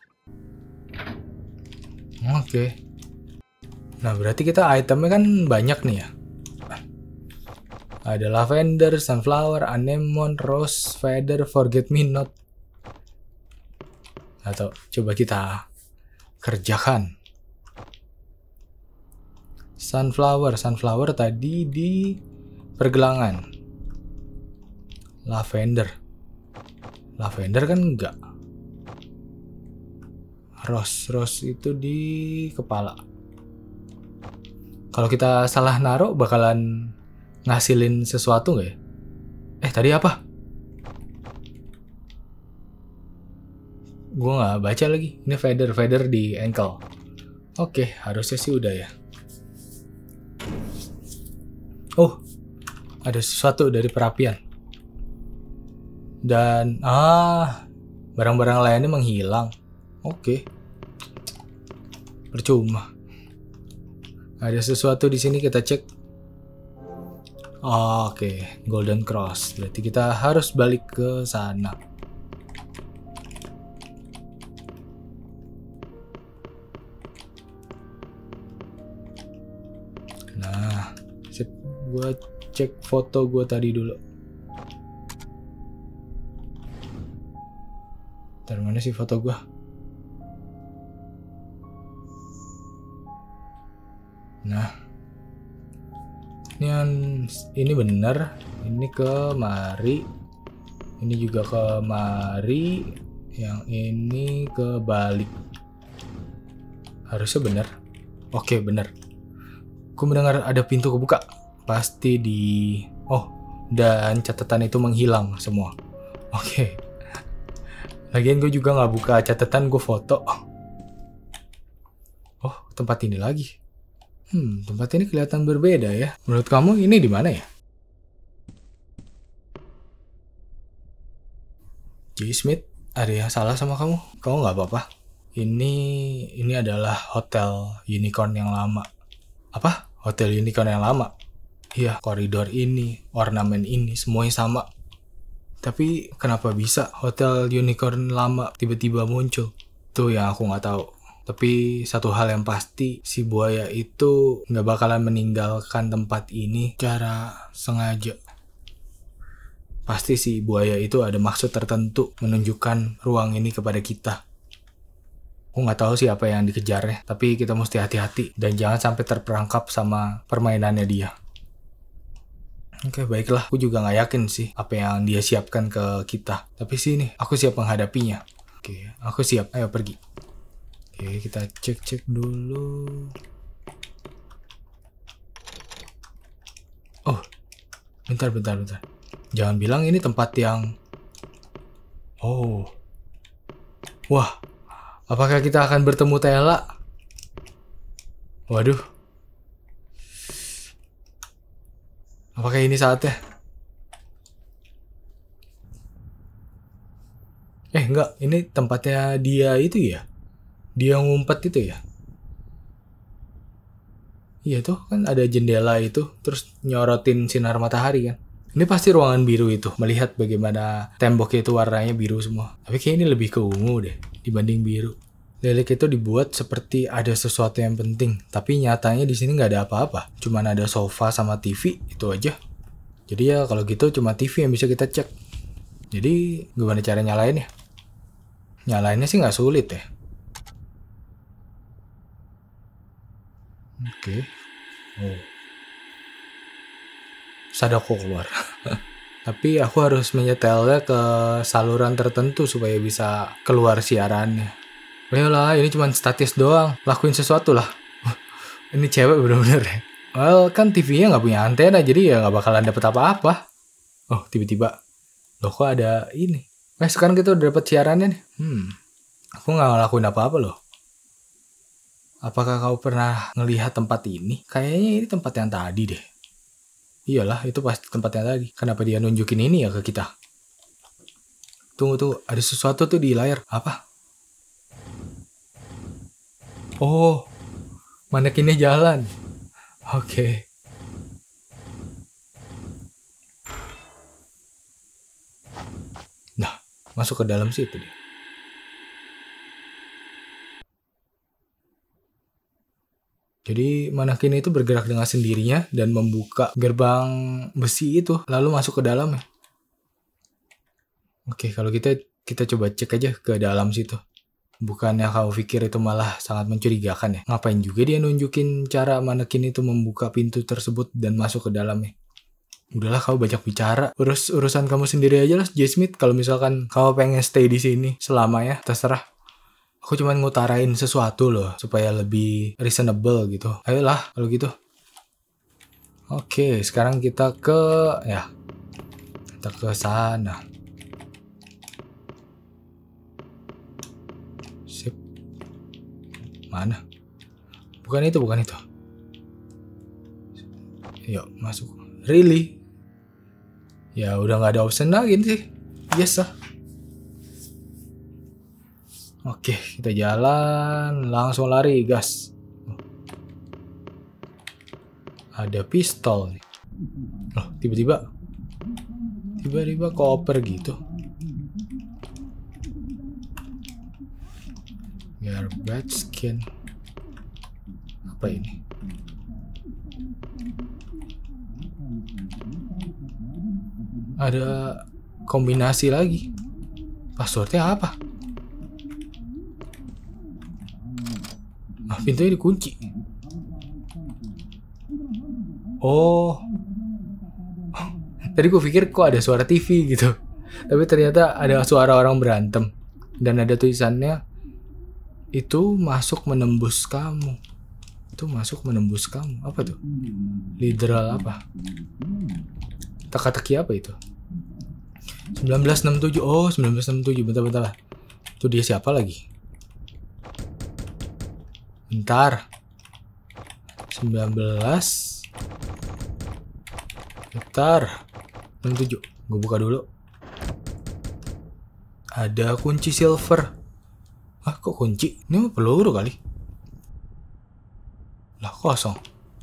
Speaker 1: Oke. Nah, berarti kita itemnya kan banyak nih ya. Ada lavender, sunflower, anemone, rose, feather, forget me not. Atau coba kita kerjakan. Sunflower tadi di pergelangan. Lavender kan enggak. Rose itu di kepala. Kalau kita salah naruh bakalan ngasilin sesuatu nggak ya? Tadi apa? Gue nggak baca lagi. Ini feather di ankle. Oke, harusnya sih udah ya. Oh, ada sesuatu dari perapian. Dan barang-barang lainnya menghilang. Oke. Percuma. Ada sesuatu di sini, kita cek. Oke, golden cross. Berarti kita harus balik ke sana. Nah, gue cek foto gue tadi dulu. Ntar mana sih foto gue? Nah, ini bener, ini kemari, ini juga kemari, yang ini kebalik. Harusnya bener. Oke, bener. Aku mendengar ada pintu kebuka. Pasti di... dan catatan itu menghilang semua. Oke. Lagian gue juga nggak buka catatan, gue foto. Oh, tempat ini lagi. Tempat ini kelihatan berbeda ya. Menurut kamu ini di mana ya? J. Smith, ada yang salah sama kamu? Kamu nggak apa-apa? Ini adalah hotel unicorn yang lama. Apa? Hotel unicorn yang lama? Iya, koridor ini, ornamen ini, semuanya sama. Tapi kenapa bisa hotel unicorn lama tiba-tiba muncul? Itu yang aku nggak tahu. Tapi satu hal yang pasti, si buaya itu nggak bakalan meninggalkan tempat ini secara sengaja. Pasti si buaya itu ada maksud tertentu menunjukkan ruang ini kepada kita. Aku nggak tahu sih apa yang dikejarnya, tapi kita mesti hati-hati dan jangan sampai terperangkap sama permainannya dia. Oke, baiklah. Aku juga nggak yakin sih apa yang dia siapkan ke kita. Tapi sini, aku siap menghadapinya. Oke, aku siap. Ayo pergi. Oke, kita cek dulu. Oh, bentar. Jangan bilang ini tempat yang... Oh. Wah, apakah kita akan bertemu Tela? Waduh. Apakah ini saatnya? Enggak, ini tempatnya dia itu ya? Dia ngumpet itu ya? Iya tuh, kan ada jendela itu, terus nyorotin sinar matahari kan? Ini pasti ruangan biru itu, melihat bagaimana temboknya itu warnanya biru semua. Tapi kayak ini lebih ke ungu deh, dibanding biru. Lilik itu dibuat seperti ada sesuatu yang penting, tapi nyatanya di sini nggak ada apa-apa. Cuman ada sofa sama TV, itu aja. Jadi ya kalau gitu cuma TV yang bisa kita cek. Jadi gimana cara nyalainnya? Nyalainnya sih nggak sulit ya. Oke. Oh. Sadako keluar. Tapi aku harus menyetelnya ke saluran tertentu supaya bisa keluar siarannya. Ayolah, ini cuma statis doang. Lakuin sesuatu lah. Ini cewek bener-bener ya. Well, kan TV-nya nggak punya antena, jadi ya nggak bakalan dapet apa-apa. Oh, tiba-tiba. Loh, kok ada ini? Sekarang kita udah dapet siarannya nih. Aku nggak ngelakuin apa-apa loh. Apakah kau pernah ngelihat tempat ini? Kayaknya ini tempat yang tadi deh. Iyalah, itu pasti tempat yang tadi. Kenapa dia nunjukin ini ya ke kita? Tunggu, ada sesuatu tuh di layar. Apa? Oh, manekinnya jalan. Oke. Nah, masuk ke dalam situ deh. Jadi manekin itu bergerak dengan sendirinya dan membuka gerbang besi itu, lalu masuk ke dalamnya. Oke, kalau kita coba cek aja ke dalam situ. Bukannya kau pikir itu malah sangat mencurigakan ya? Ngapain juga dia nunjukin cara manekin itu membuka pintu tersebut dan masuk ke dalamnya? Udahlah, kau banyak bicara. Urusan kamu sendiri aja lah, J. Smith. Kalau misalkan kau pengen stay di sini selamanya, terserah. Aku cuma ngutarain sesuatu loh, supaya lebih reasonable gitu. Ayolah, kalau gitu. Oke, sekarang kita ke sana. Sip. Mana? Bukan itu. Yuk, masuk. Really? Ya udah nggak ada option lagi sih. Yes lah. Oke, kita jalan, langsung lari, gas. Ada pistol nih. Loh, tiba-tiba koper gitu. Garbage skin. Apa ini? Ada kombinasi lagi. Passwordnya apa? Pintunya dikunci. Oh. Tadi gue pikir kok ada suara TV gitu. Tapi ternyata ada suara orang berantem. Dan ada tulisannya, itu masuk menembus kamu. Itu masuk menembus kamu. Apa tuh? Literal apa? Teka-teki apa itu? 1967. Oh, 1967. Bentar. Itu dia siapa lagi? Bentar. 67. Gue buka dulu. Ada kunci silver. Kok kunci? Ini mah peluru kali. Lah, kosong.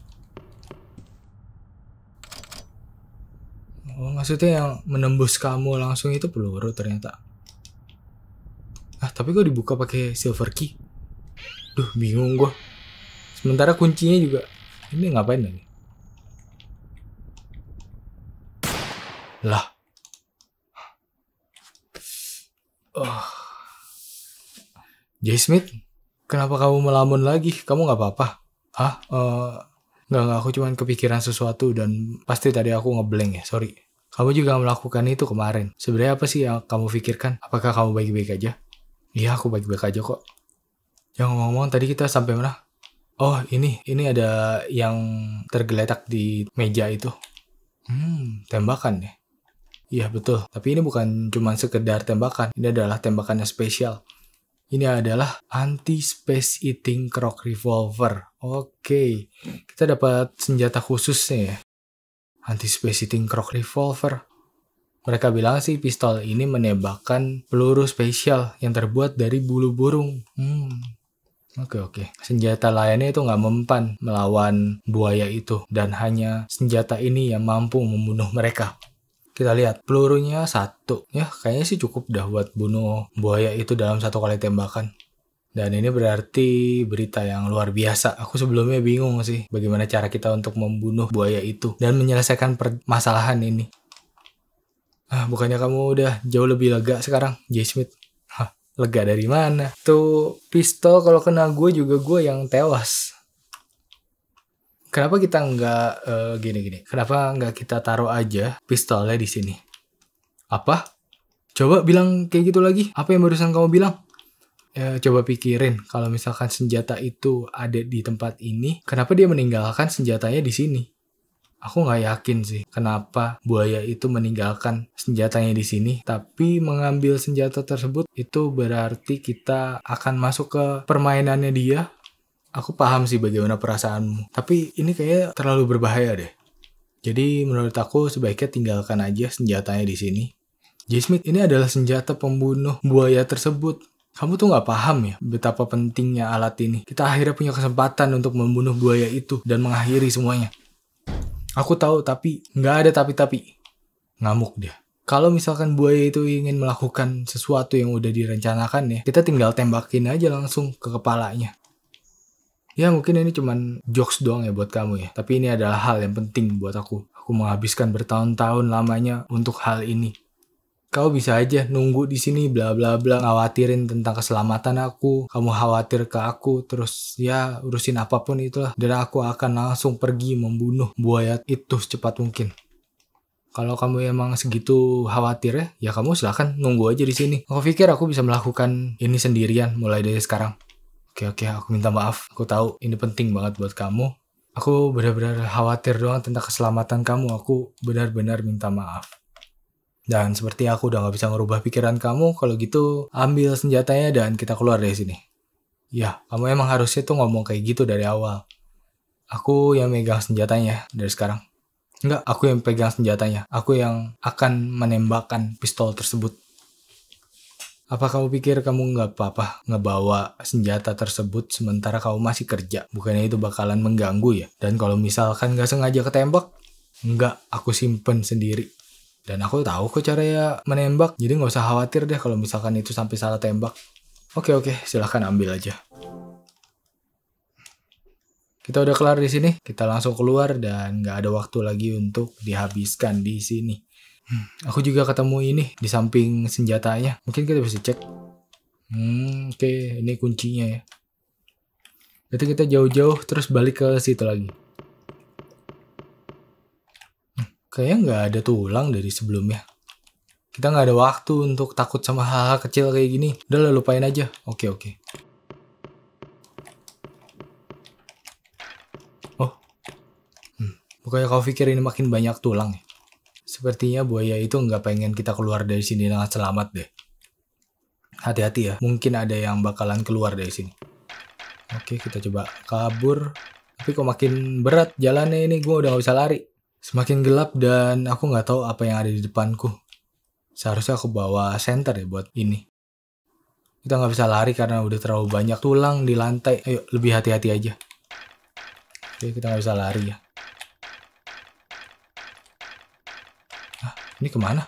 Speaker 1: Oh, maksudnya yang menembus kamu langsung itu peluru ternyata. Tapi kok dibuka pakai silver key? Duh, bingung gue. Sementara kuncinya juga. Ini ngapain lagi? Lah. J. Smith, kenapa kamu melamun lagi? Kamu gak apa-apa? Nggak, aku cuma kepikiran sesuatu dan pasti tadi aku ngeblank ya, sorry. Kamu juga melakukan itu kemarin. Sebenarnya apa sih yang kamu pikirkan? Apakah kamu baik-baik aja? Iya, aku baik-baik aja kok. Yang ngomong tadi kita sampai mana? Oh, ini ada yang tergeletak di meja itu. Tembakan ya? Iya, betul. Tapi ini bukan cuma sekedar tembakan. Ini adalah tembakan yang spesial. Ini adalah anti-space eating croc revolver. Oke. Kita dapat senjata khususnya ya. Anti-space eating croc revolver. Mereka bilang sih pistol ini menembakkan peluru spesial yang terbuat dari bulu burung. Oke. Senjata lainnya itu nggak mempan melawan buaya itu. Dan hanya senjata ini yang mampu membunuh mereka. Kita lihat pelurunya 1. Ya kayaknya sih cukup dah buat bunuh buaya itu dalam 1 kali tembakan. Dan ini berarti berita yang luar biasa. Aku sebelumnya bingung sih bagaimana cara kita untuk membunuh buaya itu. Dan menyelesaikan permasalahan ini. Bukannya kamu udah jauh lebih lega sekarang, J. Smith? Lega dari mana? Tuh pistol kalau kena gue juga gue yang tewas. Kenapa kita nggak gini-gini? Kenapa nggak kita taruh aja pistolnya di sini? Apa? Coba bilang kayak gitu lagi. Apa yang barusan kamu bilang? Coba pikirin kalau misalkan senjata itu ada di tempat ini, kenapa dia meninggalkan senjatanya di sini? Aku nggak yakin sih kenapa buaya itu meninggalkan senjatanya di sini, tapi mengambil senjata tersebut itu berarti kita akan masuk ke permainannya dia. Aku paham sih bagaimana perasaanmu, tapi ini kayaknya terlalu berbahaya deh. Jadi menurut aku sebaiknya tinggalkan aja senjatanya di sini. J. Smith, ini adalah senjata pembunuh buaya tersebut. Kamu tuh nggak paham ya betapa pentingnya alat ini. Kita akhirnya punya kesempatan untuk membunuh buaya itu dan mengakhiri semuanya. Aku tahu, tapi nggak ada tapi-tapi. Ngamuk dia. Kalau misalkan buaya itu ingin melakukan sesuatu yang udah direncanakan ya, kita tinggal tembakin aja langsung ke kepalanya. Ya mungkin ini cuman jokes doang ya buat kamu ya, tapi ini adalah hal yang penting buat aku. Aku menghabiskan bertahun-tahun lamanya untuk hal ini. Kau bisa aja nunggu di sini bla bla bla, khawatirin tentang keselamatan aku, kamu khawatir ke aku, terus ya urusin apapun itulah, dan aku akan langsung pergi membunuh buaya itu secepat mungkin. Kalau kamu emang segitu khawatir ya kamu silakan nunggu aja di sini. Aku pikir aku bisa melakukan ini sendirian mulai dari sekarang. Oke, aku minta maaf. Aku tahu ini penting banget buat kamu. Aku benar-benar khawatir doang tentang keselamatan kamu. Aku benar-benar minta maaf. Dan seperti aku udah gak bisa ngerubah pikiran kamu, kalau gitu ambil senjatanya dan kita keluar dari sini. Ya, kamu emang harusnya tuh ngomong kayak gitu dari awal. Aku yang megang senjatanya dari sekarang. Enggak, aku yang pegang senjatanya. Aku yang akan menembakkan pistol tersebut. Apa kamu pikir kamu gak apa-apa ngebawa senjata tersebut sementara kamu masih kerja? Bukannya itu bakalan mengganggu ya? Dan kalau misalkan gak sengaja ketembak, enggak, aku simpen sendiri. Dan aku tahu kok caranya menembak, jadi nggak usah khawatir deh kalau misalkan itu sampai salah tembak. Oke, silahkan ambil aja. Kita udah kelar di sini, kita langsung keluar dan nggak ada waktu lagi untuk dihabiskan di sini. Aku juga ketemu ini di samping senjatanya, mungkin kita bisa cek. Oke, ini kuncinya ya. Berarti kita jauh-jauh terus balik ke situ lagi. Kayaknya nggak ada tulang dari sebelumnya. Kita nggak ada waktu untuk takut sama hal-hal kecil kayak gini. Udah lah, lupain aja. Oke. Oh. Bukannya kau pikir ini makin banyak tulang ya? Sepertinya buaya itu nggak pengen kita keluar dari sini dengan selamat deh. Hati-hati ya. Mungkin ada yang bakalan keluar dari sini. Oke, kita coba kabur. Tapi kok makin berat jalannya ini. Gue udah nggak bisa lari. Semakin gelap dan aku nggak tahu apa yang ada di depanku. Seharusnya aku bawa senter ya buat ini. Kita nggak bisa lari karena udah terlalu banyak tulang di lantai. Ayo lebih hati-hati aja. Oke, kita nggak bisa lari ya. Ini kemana?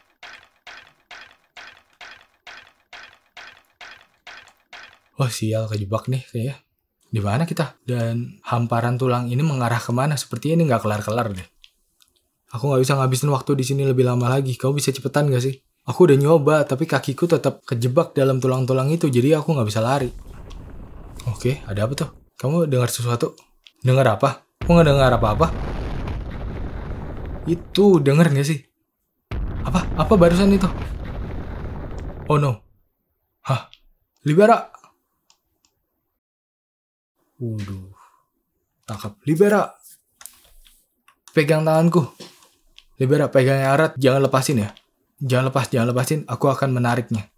Speaker 1: Wah, sial, kejebak nih kayaknya. Di mana kita? Dan hamparan tulang ini mengarah kemana? Sepertinya ini nggak kelar-kelar deh. Aku nggak bisa ngabisin waktu di sini lebih lama lagi. Kau bisa cepetan gak sih? Aku udah nyoba, tapi kakiku tetap kejebak dalam tulang-tulang itu, jadi aku nggak bisa lari. Oke, ada apa tuh? Kamu dengar sesuatu? Dengar apa? Aku nggak dengar apa-apa. Itu dengar nggak sih? Apa barusan itu? Oh no. Hah? Libera. Waduh. Tangkap. Libera. Pegang tanganku. Libera, pegangnya erat, jangan lepasin ya. Jangan lepasin, aku akan menariknya.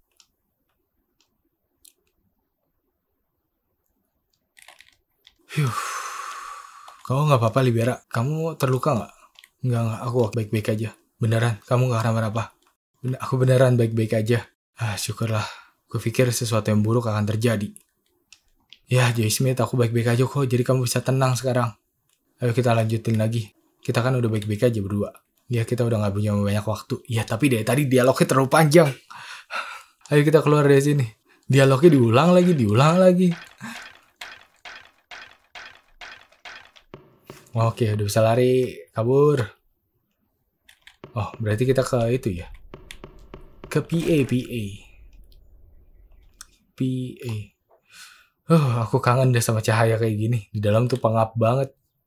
Speaker 1: Kamu gak apa-apa, Libera? Kamu terluka gak? Enggak, aku baik-baik aja. Beneran, kamu gak kenapa-napa. Aku beneran baik-baik aja. Syukurlah. Aku pikir sesuatu yang buruk akan terjadi. Ya, J. Smith, aku baik-baik aja kok, jadi kamu bisa tenang sekarang. Ayo kita lanjutin lagi. Kita kan udah baik-baik aja berdua. Ya, kita udah gak punya banyak waktu. Ya, tapi dari tadi dialognya terlalu panjang. Ayo kita keluar dari sini. Dialognya diulang lagi. Oke, udah bisa lari. Kabur. Oh, berarti kita ke itu ya. Ke PA. Aku kangen deh sama cahaya kayak gini. Di dalam tuh pengap banget.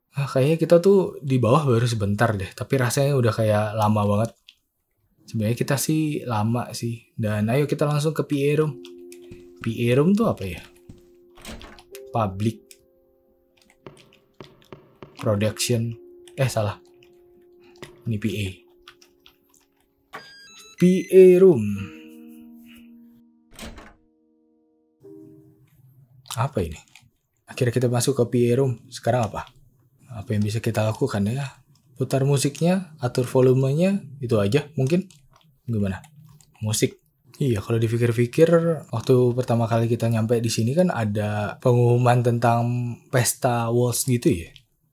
Speaker 1: Kayaknya kita tuh di bawah baru sebentar deh, tapi rasanya udah kayak lama banget. Sebenarnya kita sih lama sih. Dan ayo kita langsung ke PA room. PA room tuh apa ya? Public Production. Salah. Ini PA. PA room. Apa ini? Akhirnya kita masuk ke PA room. Sekarang apa? Apa yang bisa kita lakukan ya? Putar musiknya, atur volumenya, itu aja mungkin. Gimana? Musik. Iya, kalau dipikir-pikir waktu pertama kali kita nyampe di sini kan ada pengumuman tentang pesta waltz gitu ya.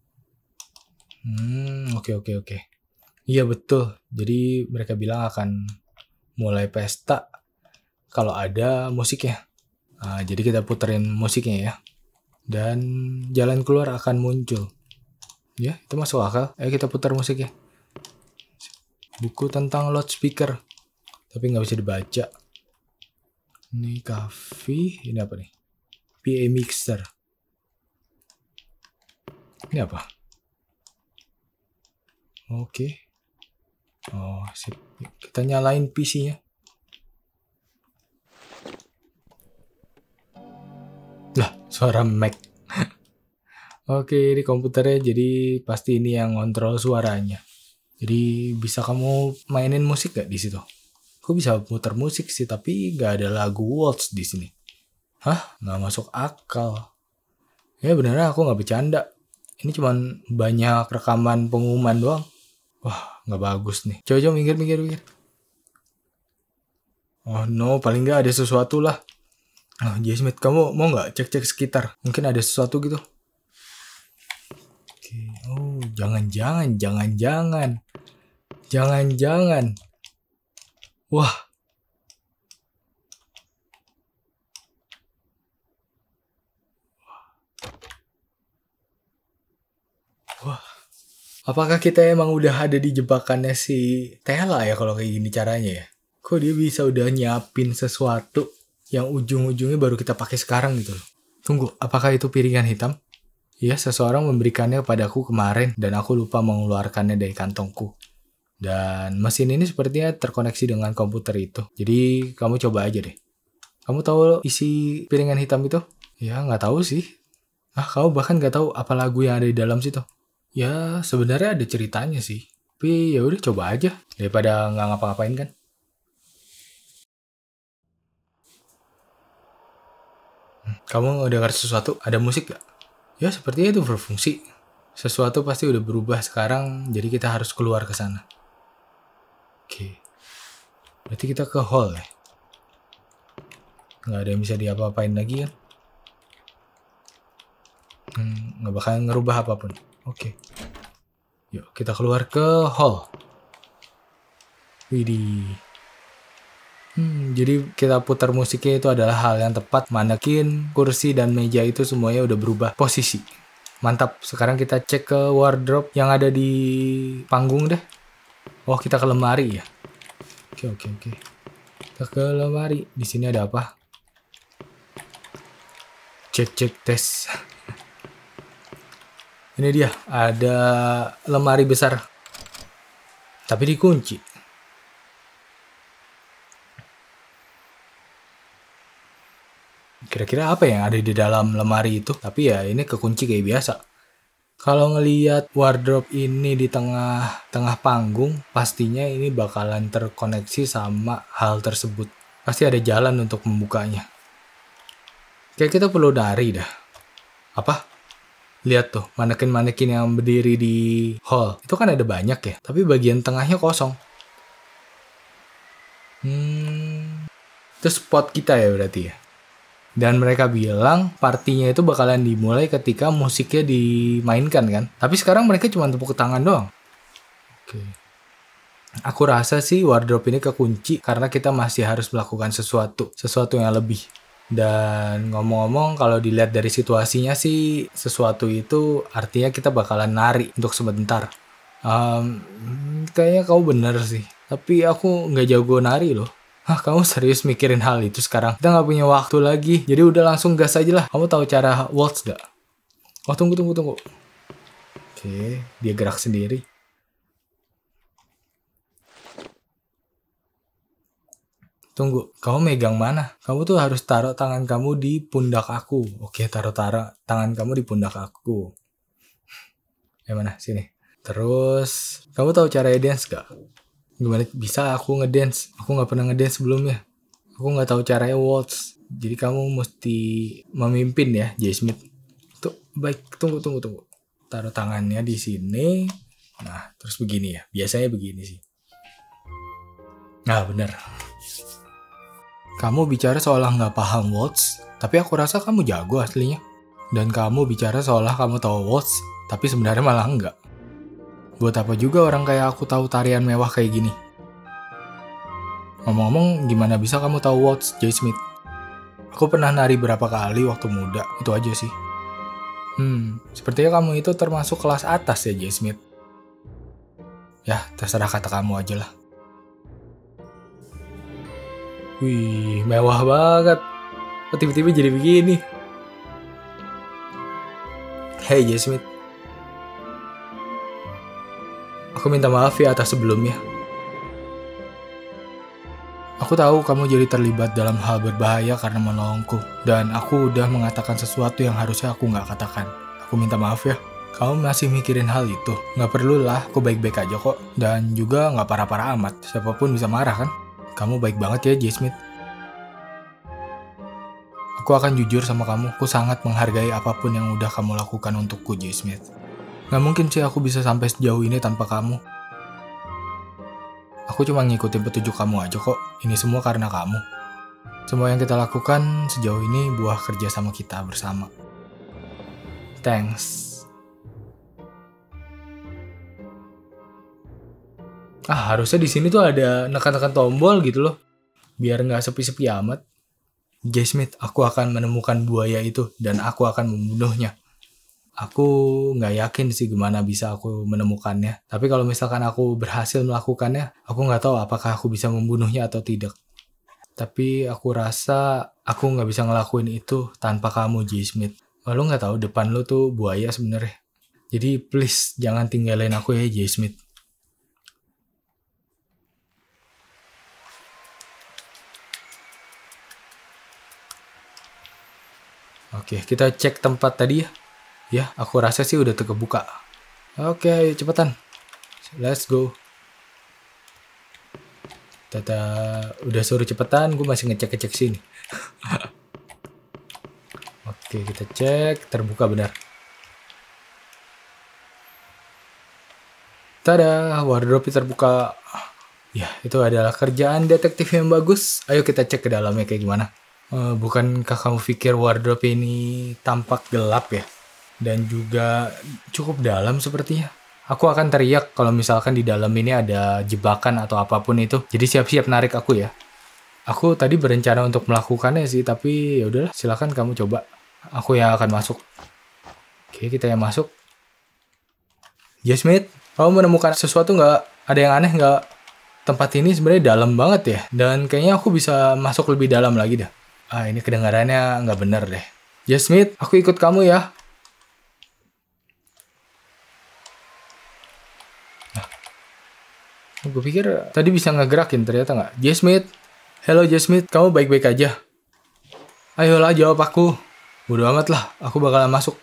Speaker 1: Oke. Iya betul. Jadi mereka bilang akan mulai pesta kalau ada musiknya. Jadi kita puterin musiknya ya. Dan jalan keluar akan muncul. Ya, itu masuk akal. Ayo kita putar musiknya. Buku tentang loudspeaker. Tapi nggak bisa dibaca. Ini cafe. Ini apa nih? PA mixer. Ini apa? Oke. Oh, sip. Kita nyalain PC-nya. Lah, suara Mac. Oke, di komputernya jadi pasti ini yang ngontrol suaranya. Jadi bisa kamu mainin musik gak di situ? Aku bisa muter musik sih, tapi gak ada lagu waltz di sini. Nggak masuk akal. Ya beneran aku nggak bercanda. Ini cuman banyak rekaman pengumuman doang. Wah, nggak bagus nih. Coba mikir. Oh no, paling nggak ada sesuatu lah. Jasmine, kamu mau nggak cek sekitar? Mungkin ada sesuatu gitu. Oh, jangan. Wah. Apakah kita emang udah ada di jebakannya si Tela ya kalau kayak gini caranya ya? Kok dia bisa udah nyiapin sesuatu yang ujung-ujungnya baru kita pakai sekarang gitu loh. Tunggu, apakah itu piringan hitam? Ya, seseorang memberikannya padaku kemarin dan aku lupa mengeluarkannya dari kantongku. Dan mesin ini sepertinya terkoneksi dengan komputer itu. Jadi kamu coba aja deh. Kamu tahu isi piringan hitam itu? Ya, nggak tahu sih. Kamu bahkan nggak tahu apa lagu yang ada di dalam situ. Ya, sebenarnya ada ceritanya sih. Tapi ya udah coba aja daripada nggak ngapa-ngapain kan. Kamu dengar sesuatu? Ada musik gak? Ya, sepertinya itu berfungsi. Sesuatu pasti udah berubah sekarang, jadi kita harus keluar ke sana. Oke. Berarti kita ke hall ya. Nggak ada yang bisa diapa-apain lagi kan? Nggak bakal ngerubah apapun. Oke. Yuk, kita keluar ke hall. Widih. Jadi kita putar musiknya itu adalah hal yang tepat. Manekin, kursi, dan meja itu semuanya udah berubah posisi. Mantap. Sekarang kita cek ke wardrobe yang ada di panggung deh. Oh, kita ke lemari ya. Oke. Kita ke lemari. Di sini ada apa? Cek tes. Ini dia, ada lemari besar. Tapi dikunci. Kira-kira apa yang ada di dalam lemari itu? Tapi ya ini kekunci kayak biasa. Kalau ngelihat wardrobe ini di tengah panggung, pastinya ini bakalan terkoneksi sama hal tersebut. Pasti ada jalan untuk membukanya. Kayak kita perlu nari dah. Apa? Lihat tuh, manekin-manekin yang berdiri di hall. Itu kan ada banyak ya, tapi bagian tengahnya kosong. Itu spot kita ya berarti ya. Dan mereka bilang partinya itu bakalan dimulai ketika musiknya dimainkan kan. Tapi sekarang mereka cuma tepuk tangan doang. Oke. Aku rasa sih wardrobe ini kekunci karena kita masih harus melakukan sesuatu yang lebih. Dan ngomong-ngomong kalau dilihat dari situasinya sih sesuatu itu artinya kita bakalan nari untuk sebentar. Kayaknya kamu bener sih. Tapi aku nggak jago nari loh. Kamu serius mikirin hal itu sekarang? Kita nggak punya waktu lagi. Jadi udah langsung gas aja lah. Kamu tahu cara waltz gak? Oh tunggu. Oke, dia gerak sendiri. Tunggu, kamu megang mana? Kamu tuh harus taruh tangan kamu di pundak aku. Oke, taruh tangan kamu di pundak aku. Yang mana? Sini. Terus, kamu tahu cara dance gak? Gimana bisa aku ngedance? Aku gak pernah ngedance sebelumnya. Aku gak tahu caranya waltz. Jadi kamu mesti memimpin ya, J. Smith. Tuh, baik, tunggu. Taruh tangannya di sini. Nah, terus begini ya. Biasanya begini sih. Nah, bener. Kamu bicara seolah nggak paham waltz, tapi aku rasa kamu jago aslinya. Dan kamu bicara seolah kamu tahu waltz, tapi sebenarnya malah enggak. Buat apa juga orang kayak aku tahu tarian mewah kayak gini? Ngomong-ngomong, gimana bisa kamu tahu waltz, J. Smith? Aku pernah nari berapa kali waktu muda, itu aja sih. Sepertinya kamu itu termasuk kelas atas ya, J. Smith. Ya, terserah kata kamu aja lah. Wih, mewah banget. Kok tiba-tiba jadi begini? Hey J. Smith. Aku minta maaf ya atas sebelumnya. Aku tahu kamu jadi terlibat dalam hal berbahaya karena menolongku. Dan aku udah mengatakan sesuatu yang harusnya aku gak katakan. Aku minta maaf ya. Kamu masih mikirin hal itu. Gak perlulah, aku baik-baik aja kok. Dan juga gak parah-parah amat. Siapapun bisa marah kan? Kamu baik banget ya, J. Smith. Aku akan jujur sama kamu. Aku sangat menghargai apapun yang udah kamu lakukan untukku, J. Smith. Gak mungkin sih aku bisa sampai sejauh ini tanpa kamu. Aku cuma ngikutin petunjuk kamu aja kok. Ini semua karena kamu. Semua yang kita lakukan sejauh ini buah kerja sama kita bersama. Thanks. Harusnya di sini tuh ada nekan-nekan tombol gitu loh. Biar nggak sepi-sepi amat. J. Smith, aku akan menemukan buaya itu dan aku akan membunuhnya. Aku nggak yakin sih gimana bisa aku menemukannya. Tapi kalau misalkan aku berhasil melakukannya, aku nggak tahu apakah aku bisa membunuhnya atau tidak. Tapi aku rasa aku nggak bisa ngelakuin itu tanpa kamu, J. Smith. Lu nggak tahu depan lu tuh buaya sebenarnya. Jadi please jangan tinggalin aku ya, J. Smith. Oke, kita cek tempat tadi ya. Ya, aku rasa sih udah terkebuka. Oke, ayo cepetan. Let's go. Tata, udah suruh cepetan, gue masih ngecek-ngecek sini. Oke, kita cek, terbuka benar. Tada, wardrobe terbuka. Ya, itu adalah kerjaan detektif yang bagus. Ayo kita cek ke dalamnya kayak gimana. Bukankah kamu pikir wardrobe ini tampak gelap ya? Dan juga cukup dalam sepertinya. Aku akan teriak kalau misalkan di dalam ini ada jebakan atau apapun itu. Jadi siap-siap narik aku ya. Aku tadi berencana untuk melakukannya sih, tapi yaudahlah, silakan kamu coba. Aku yang akan masuk. Oke, kita yang masuk. J. Smith, kamu menemukan sesuatu nggak? Ada yang aneh nggak? Tempat ini sebenarnya dalam banget ya. Dan kayaknya aku bisa masuk lebih dalam lagi dah. Ini kedengarannya nggak bener deh. J. Smith, aku ikut kamu ya. Gue pikir tadi bisa ngegerakin, ternyata nggak. J. Smith, hello J. Smith, kamu baik-baik aja? Ayolah jawab aku. Bodo amat lah, aku bakalan masuk.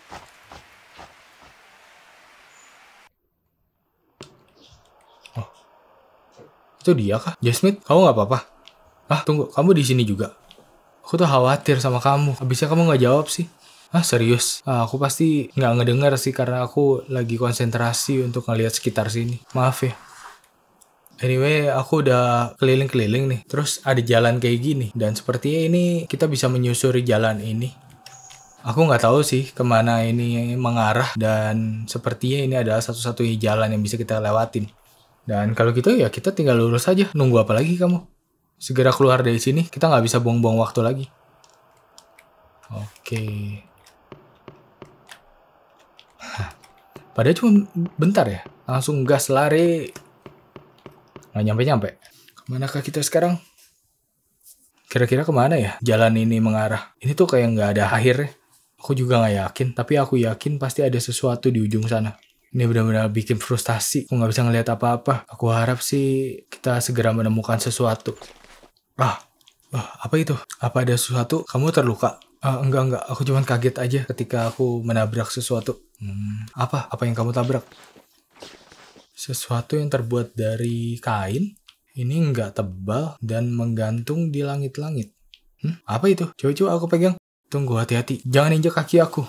Speaker 1: Oh, itu dia kah? J. Smith, kamu nggak apa-apa? Tunggu, kamu di sini juga. Aku tuh khawatir sama kamu. Habisnya kamu nggak jawab sih? Serius? Aku pasti nggak ngedengar sih karena aku lagi konsentrasi untuk ngelihat sekitar sini. Maaf ya. Anyway, aku udah keliling-keliling nih. Terus ada jalan kayak gini. Dan sepertinya ini kita bisa menyusuri jalan ini. Aku nggak tahu sih kemana ini mengarah. Dan sepertinya ini adalah satu-satunya jalan yang bisa kita lewatin. Dan kalau gitu ya kita tinggal lurus aja. Nunggu apa lagi kamu? Segera keluar dari sini. Kita nggak bisa buang-buang waktu lagi. Oke. Padahal cuma bentar ya. Langsung gas lari. Nggak nyampe-nyampe. Kemanakah kita sekarang? Kira-kira kemana ya jalan ini mengarah? Ini tuh kayak nggak ada akhirnya. Aku juga nggak yakin. Tapi aku yakin pasti ada sesuatu di ujung sana. Ini benar-benar bikin frustasi. Aku nggak bisa ngelihat apa-apa. Aku harap sih kita segera menemukan sesuatu. Apa itu? Apa ada sesuatu? Kamu terluka? Enggak. Aku cuma kaget aja ketika aku menabrak sesuatu. Apa yang kamu tabrak? Sesuatu yang terbuat dari kain. Ini nggak tebal dan menggantung di langit-langit. Apa itu? Coba aku pegang. Tunggu, hati-hati. Jangan injak kaki aku.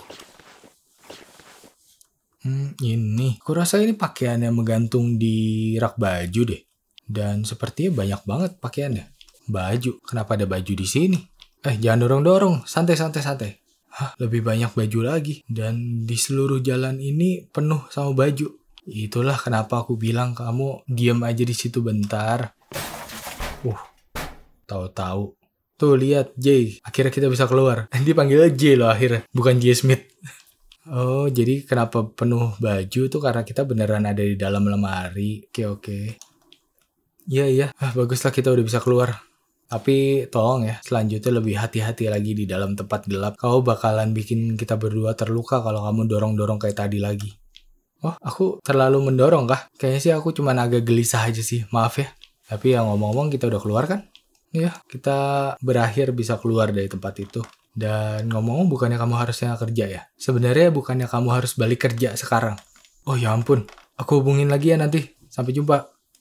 Speaker 1: Ini. Kurasa ini pakaian yang menggantung di rak baju deh. Dan sepertinya banyak banget pakaiannya. Baju. Kenapa ada baju di sini? Jangan dorong-dorong. Santai. Lebih banyak baju lagi. Dan di seluruh jalan ini penuh sama baju. Itulah kenapa aku bilang kamu diam aja di situ bentar. Tahu-tahu. Tuh lihat Jay. Akhirnya kita bisa keluar. Dia panggilnya Jay loh akhirnya. Bukan Jay Smith. Oh, jadi kenapa penuh baju tuh karena kita beneran ada di dalam lemari. Oke. Iya. Baguslah kita udah bisa keluar. Tapi tolong ya, selanjutnya lebih hati-hati lagi di dalam tempat gelap. Kau bakalan bikin kita berdua terluka kalau kamu dorong-dorong kayak tadi lagi. Oh, aku terlalu mendorong kah? Kayaknya sih aku cuma agak gelisah aja sih, maaf ya. Tapi ya ngomong-ngomong kita udah keluar kan? Iya, kita berakhir bisa keluar dari tempat itu. Dan ngomong-ngomong bukannya kamu harusnya kerja ya? Sebenarnya bukannya kamu harus balik kerja sekarang? Oh ya ampun, aku hubungin lagi ya nanti. Sampai jumpa.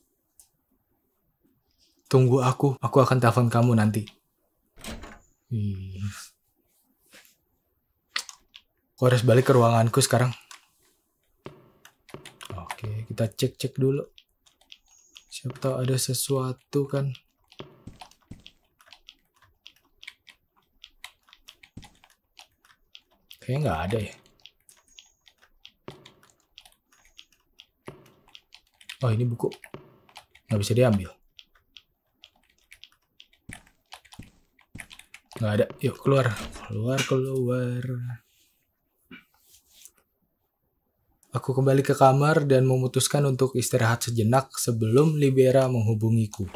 Speaker 1: Tunggu aku akan telepon kamu nanti. Aku harus balik ke ruanganku sekarang. Oke, kita cek dulu. Siapa tahu ada sesuatu kan. Kayaknya nggak ada ya. Oh ini buku. Nggak bisa diambil. Nggak ada. Yuk keluar. Aku kembali ke kamar dan memutuskan untuk istirahat sejenak sebelum Libera menghubungiku.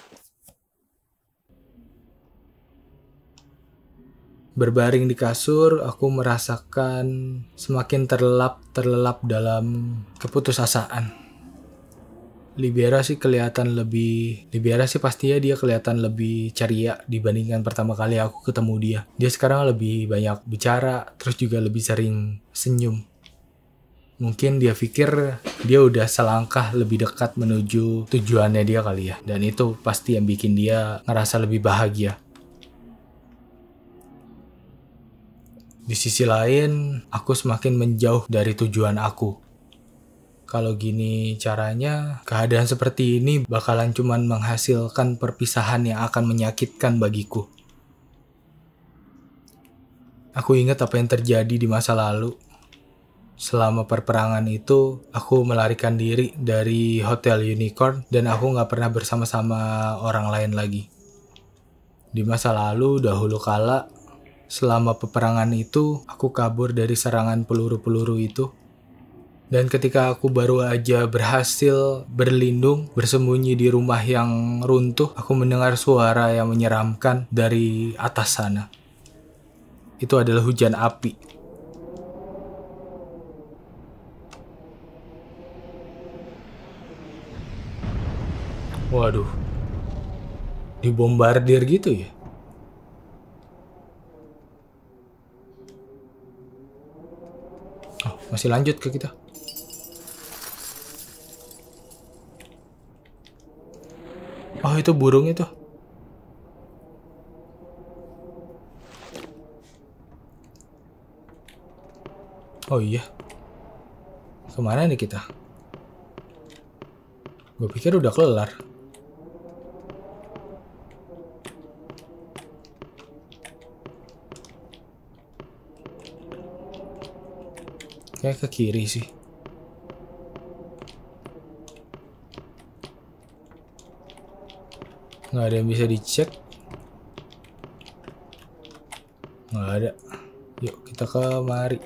Speaker 1: Berbaring di kasur, aku merasakan semakin terlelap dalam keputusasaan. Libera sih pastinya dia kelihatan lebih ceria dibandingkan pertama kali aku ketemu dia. Dia sekarang lebih banyak bicara, terus juga lebih sering senyum. Mungkin dia pikir dia udah selangkah lebih dekat menuju tujuannya dia kali ya. Dan itu pasti yang bikin dia ngerasa lebih bahagia. Di sisi lain, aku semakin menjauh dari tujuan aku. Kalau gini caranya, keadaan seperti ini bakalan cuman menghasilkan perpisahan yang akan menyakitkan bagiku. Aku ingat apa yang terjadi di masa lalu. Selama perperangan itu, aku melarikan diri dari Hotel Unicorn dan aku gak pernah bersama-sama orang lain lagi. Di masa lalu, dahulu kala, selama peperangan itu, aku kabur dari serangan peluru-peluru itu. Dan ketika aku baru aja berhasil berlindung, bersembunyi di rumah yang runtuh, aku mendengar suara yang menyeramkan dari atas sana. Itu adalah hujan api. Waduh, dibombardir gitu ya? Oh, masih lanjut ke kita. Oh, itu burung itu. Oh iya. Kemana nih kita? Gue pikir udah kelar. Kayak ke kiri sih. Nggak ada yang bisa dicek. Nggak ada. Yuk kita kemari.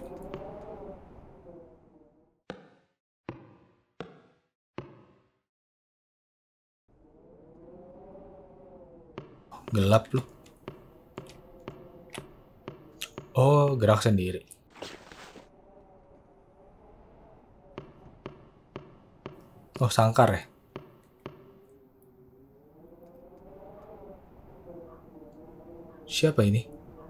Speaker 1: Gelap loh. Oh, gerak sendiri. Oh, sangkar ya? Siapa ini?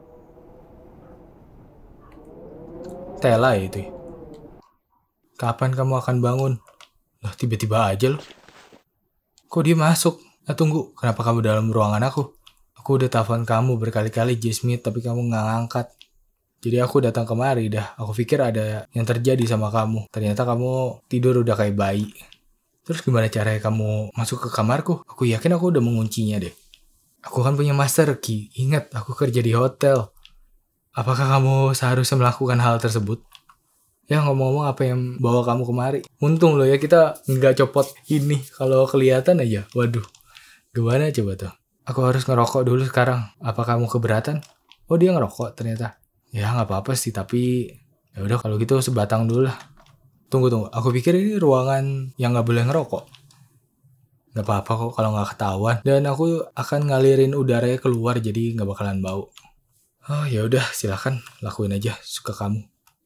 Speaker 1: Tela ya itu ya? Kapan kamu akan bangun? Lah, tiba-tiba aja loh. Kok dia masuk? Tunggu, kenapa kamu dalam ruangan aku? Aku udah telepon kamu berkali-kali, Jasmine, tapi kamu nggak ngangkat. Jadi aku datang kemari dah. Aku pikir ada yang terjadi sama kamu. Ternyata kamu tidur udah kayak bayi. Terus gimana caranya kamu masuk ke kamarku? Aku yakin aku udah menguncinya deh. Aku kan punya master key. Ingat, aku kerja di hotel. Apakah kamu seharusnya melakukan hal tersebut? Ya, ngomong-ngomong, apa yang bawa kamu kemari? Untung loh ya kita nggak copot ini. Kalau kelihatan aja, waduh. Gimana coba tuh? Aku harus ngerokok dulu sekarang. Apa kamu keberatan? Oh, dia ngerokok ternyata. Ya nggak apa-apa sih, tapi ya udah kalau gitu sebatang dulu lah. Tunggu. Aku pikir ini ruangan yang nggak boleh ngerokok. Nggak apa-apa kok kalau nggak ketahuan. Dan aku akan ngalirin udaranya keluar jadi nggak bakalan bau. Oh ya udah, silakan lakuin aja suka kamu.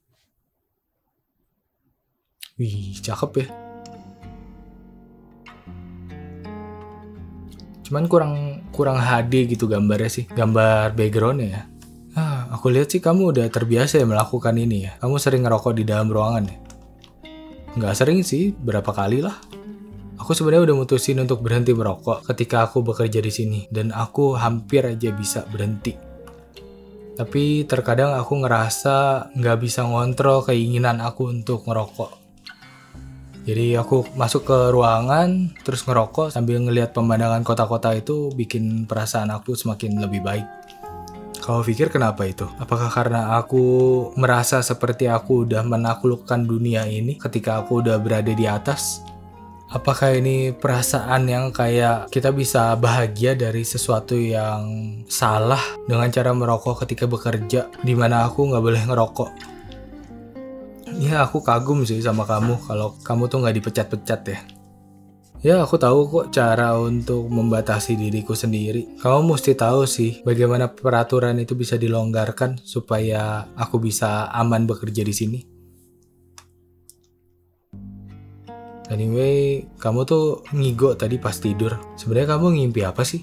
Speaker 1: Wih, cakep ya. Cuman kurang HD gitu gambarnya sih. Gambar backgroundnya ya. Aku lihat sih kamu udah terbiasa ya melakukan ini ya. Kamu sering ngerokok di dalam ruangan ya? Nggak sering sih, berapa kali lah. Aku sebenarnya udah mutusin untuk berhenti merokok ketika aku bekerja di sini. Dan aku hampir aja bisa berhenti. Tapi terkadang aku ngerasa nggak bisa ngontrol keinginan aku untuk ngerokok. Jadi aku masuk ke ruangan, terus ngerokok sambil ngelihat pemandangan kota-kota itu bikin perasaan aku semakin lebih baik. Kau pikir kenapa itu? Apakah karena aku merasa seperti aku udah menaklukkan dunia ini ketika aku udah berada di atas? Apakah ini perasaan yang kayak kita bisa bahagia dari sesuatu yang salah dengan cara merokok ketika bekerja, dimana aku nggak boleh ngerokok? Ya, aku kagum sih sama kamu kalau kamu tuh nggak dipecat-pecat ya. Ya, aku tahu kok cara untuk membatasi diriku sendiri. Kamu mesti tahu sih bagaimana peraturan itu bisa dilonggarkan supaya aku bisa aman bekerja di sini. Anyway, kamu tuh ngigo tadi pas tidur. Sebenarnya kamu ngimpi apa sih?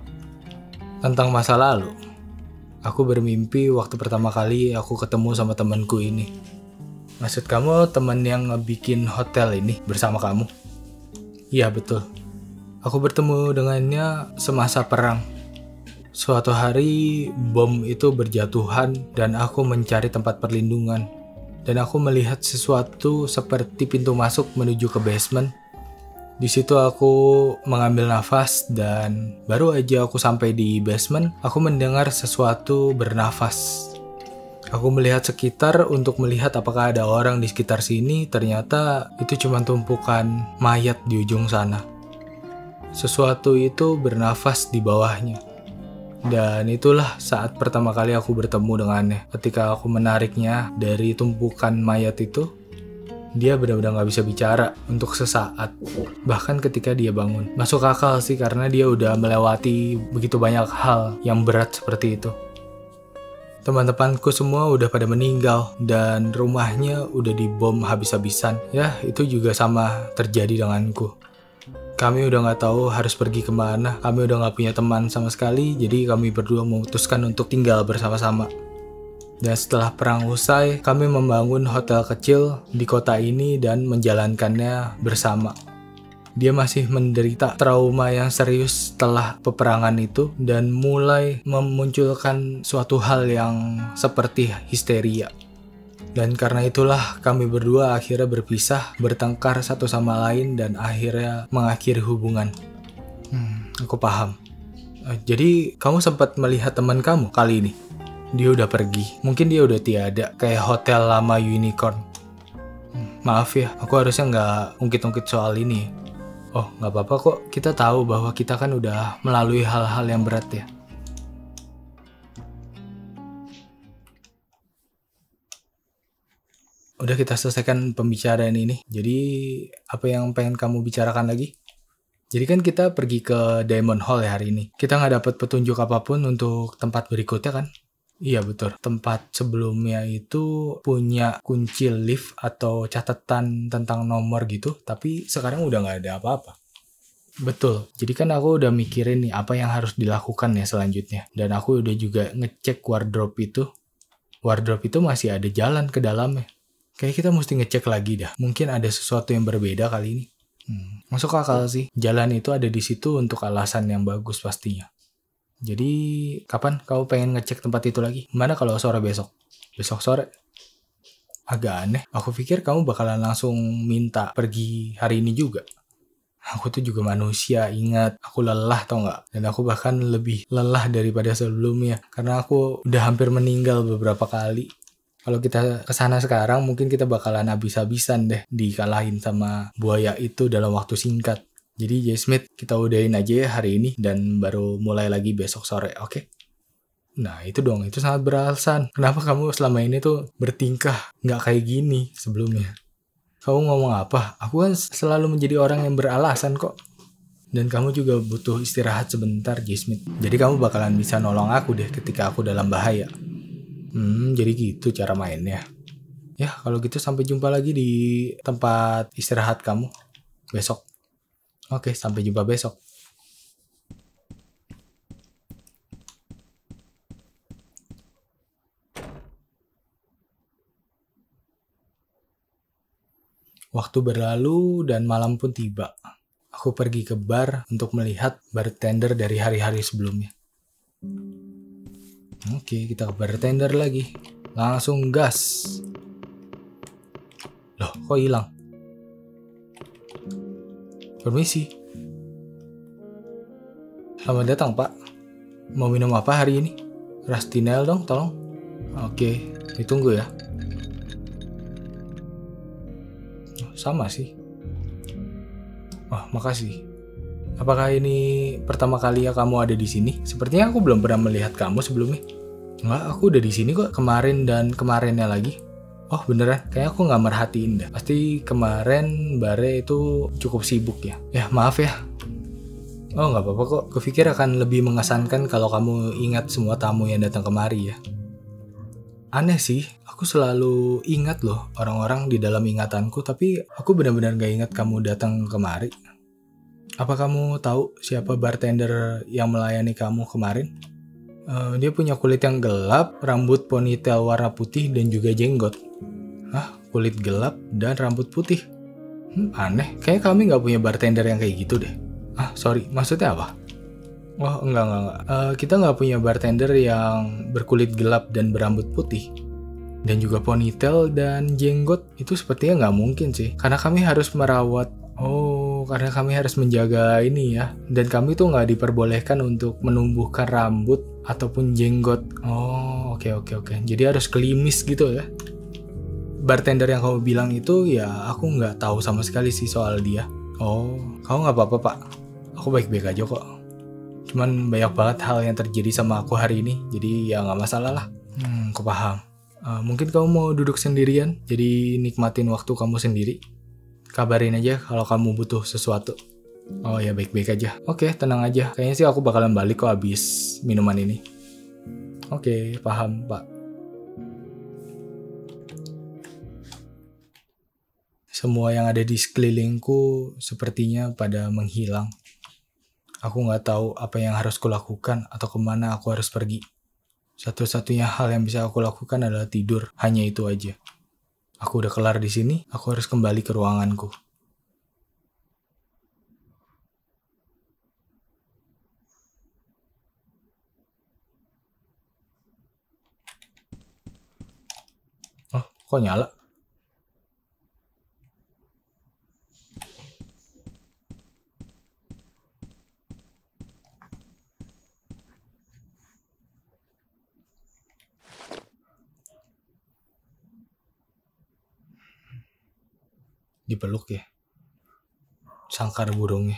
Speaker 1: Tentang masa lalu. Aku bermimpi waktu pertama kali aku ketemu sama temanku ini. Maksud kamu teman yang ngebikin hotel ini bersama kamu? Iya betul. Aku bertemu dengannya semasa perang. Suatu hari bom itu berjatuhan dan aku mencari tempat perlindungan. Dan aku melihat sesuatu seperti pintu masuk menuju ke basement. Di situ aku mengambil nafas dan baru aja aku sampai di basement, aku mendengar sesuatu bernafas. Aku melihat sekitar untuk melihat apakah ada orang di sekitar sini, ternyata itu cuma tumpukan mayat di ujung sana. Sesuatu itu bernafas di bawahnya. Dan itulah saat pertama kali aku bertemu dengannya. Ketika aku menariknya dari tumpukan mayat itu, dia benar-benar gak bisa bicara untuk sesaat. Bahkan ketika dia bangun. Masuk akal sih karena dia udah melewati begitu banyak hal yang berat seperti itu. Teman-temanku semua udah pada meninggal dan rumahnya udah dibom habis-habisan. Ya, itu juga sama terjadi denganku. Kami udah gak tahu harus pergi kemana. Kami udah gak punya teman sama sekali. Jadi kami berdua memutuskan untuk tinggal bersama-sama. Dan setelah perang usai, kami membangun hotel kecil di kota ini dan menjalankannya bersama. Dia masih menderita trauma yang serius setelah peperangan itu dan mulai memunculkan suatu hal yang seperti histeria. Dan karena itulah kami berdua akhirnya berpisah, bertengkar satu sama lain dan akhirnya mengakhiri hubungan. Aku paham. Jadi kamu sempat melihat teman kamu kali ini? Dia udah pergi. Mungkin dia udah tiada, kayak hotel lama unicorn. Maaf ya, aku harusnya nggak ungkit-ungkit soal ini. Oh, nggak apa-apa kok. Kita tahu bahwa kita kan udah melalui hal-hal yang berat ya. Udah, kita selesaikan pembicaraan ini. Jadi, apa yang pengen kamu bicarakan lagi? Jadi kan kita pergi ke Diamond Hall ya hari ini. Kita nggak dapat petunjuk apapun untuk tempat berikutnya kan? Iya betul. Tempat sebelumnya itu punya kunci lift atau catatan tentang nomor gitu, tapi sekarang udah nggak ada apa-apa. Betul. Jadi kan aku udah mikirin nih apa yang harus dilakukan ya selanjutnya. Dan aku udah juga ngecek wardrobe itu. Wardrobe itu masih ada jalan ke dalamnya. Kayak kita mesti ngecek lagi dah. Mungkin ada sesuatu yang berbeda kali ini. Masuk akal sih. Jalan itu ada di situ untuk alasan yang bagus pastinya. Jadi, kapan kau pengen ngecek tempat itu lagi? Mana kalau sore besok? Besok sore? Agak aneh. Aku pikir kamu bakalan langsung minta pergi hari ini juga. Aku tuh juga manusia, ingat. Aku lelah tau gak? Dan aku bahkan lebih lelah daripada sebelumnya. Karena aku udah hampir meninggal beberapa kali. Kalau kita kesana sekarang, mungkin kita bakalan habis-habisan deh dikalahin sama buaya itu dalam waktu singkat. Jadi Jasmine, kita udahin aja ya hari ini dan baru mulai lagi besok sore, oke? Nah itu dong, itu sangat beralasan. Kenapa kamu selama ini tuh bertingkah nggak kayak gini sebelumnya? Kamu ngomong apa? Aku kan selalu menjadi orang yang beralasan kok. Dan kamu juga butuh istirahat sebentar, Jasmine. Jadi kamu bakalan bisa nolong aku deh ketika aku dalam bahaya. Jadi gitu cara mainnya. Ya kalau gitu sampai jumpa lagi di tempat istirahat kamu besok. Oke, sampai jumpa besok. Waktu berlalu dan malam pun tiba. Aku pergi ke bar untuk melihat bartender dari hari-hari sebelumnya. Oke, kita ke bartender lagi. Langsung gas. Loh, kok hilang? Permisi. Selamat datang, Pak. Mau minum apa hari ini? Rastinel dong, tolong. Oke, ditunggu ya. Sama sih. Wah, makasih. Apakah ini pertama kali ya kamu ada di sini? Sepertinya aku belum pernah melihat kamu sebelumnya. Enggak, aku udah di sini kok kemarin dan kemarinnya lagi. Oh beneran, kayaknya aku nggak merhatiin dah. Pasti kemarin bare itu cukup sibuk ya. Ya maaf ya. Oh nggak apa-apa kok. Kupikir akan lebih mengesankan kalau kamu ingat semua tamu yang datang kemari ya. Aneh sih, aku selalu ingat loh orang-orang di dalam ingatanku, tapi aku benar-benar gak ingat kamu datang kemari. Apa kamu tahu siapa bartender yang melayani kamu kemarin? Dia punya kulit yang gelap, rambut ponytail warna putih, dan juga jenggot. Hah? Kulit gelap dan rambut putih? Aneh, kayaknya kami gak punya bartender yang kayak gitu deh. Sorry, maksudnya apa? Oh, enggak. Kita nggak punya bartender yang berkulit gelap dan berambut putih. Dan juga ponytail dan jenggot, itu sepertinya nggak mungkin sih. Karena kami harus merawat. Karena kami harus menjaga ini ya. Dan kami tuh nggak diperbolehkan untuk menumbuhkan rambut ataupun jenggot. Oke. Jadi harus klimis gitu ya. Bartender yang kamu bilang itu ya aku nggak tahu sama sekali sih soal dia. Kamu nggak apa-apa Pak. Aku baik-baik aja kok. Cuman banyak banget hal yang terjadi sama aku hari ini, jadi ya nggak masalah lah. Aku paham. Mungkin kamu mau duduk sendirian, jadi nikmatin waktu kamu sendiri. Kabarin aja kalau kamu butuh sesuatu. Oh ya baik-baik aja. Oke, tenang aja. Kayaknya sih aku bakalan balik kok abis minuman ini. Oke, paham Pak. Semua yang ada di sekelilingku sepertinya pada menghilang. Aku nggak tahu apa yang harus kulakukan atau kemana aku harus pergi. Satu-satunya hal yang bisa aku lakukan adalah tidur. Hanya itu aja. Aku udah kelar di sini. Aku harus kembali ke ruanganku. Oh, kok nyala? Dipeluk ya, sangkar burungnya.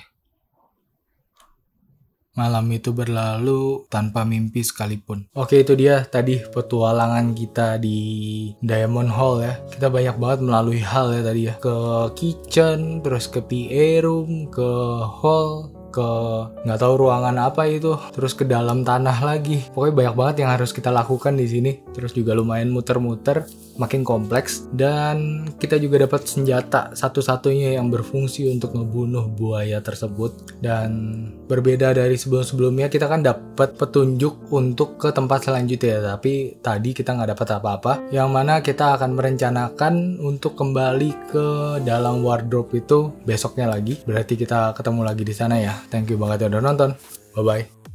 Speaker 1: Malam itu berlalu tanpa mimpi sekalipun. Oke, itu dia tadi petualangan kita di Diamond Hall ya. Kita banyak banget melalui hall ya tadi ya. Ke kitchen, terus ke PA room, ke hall, ke nggak tahu ruangan apa itu, terus ke dalam tanah lagi. Pokoknya banyak banget yang harus kita lakukan di sini. Terus juga lumayan muter-muter, makin kompleks, dan kita juga dapat senjata satu-satunya yang berfungsi untuk ngebunuh buaya tersebut. Dan berbeda dari sebelum-sebelumnya, kita kan dapat petunjuk untuk ke tempat selanjutnya, tapi tadi kita nggak dapat apa-apa, yang mana kita akan merencanakan untuk kembali ke dalam wardrobe itu besoknya lagi. Berarti kita ketemu lagi di sana ya. Thank you banget yang udah nonton. Bye bye.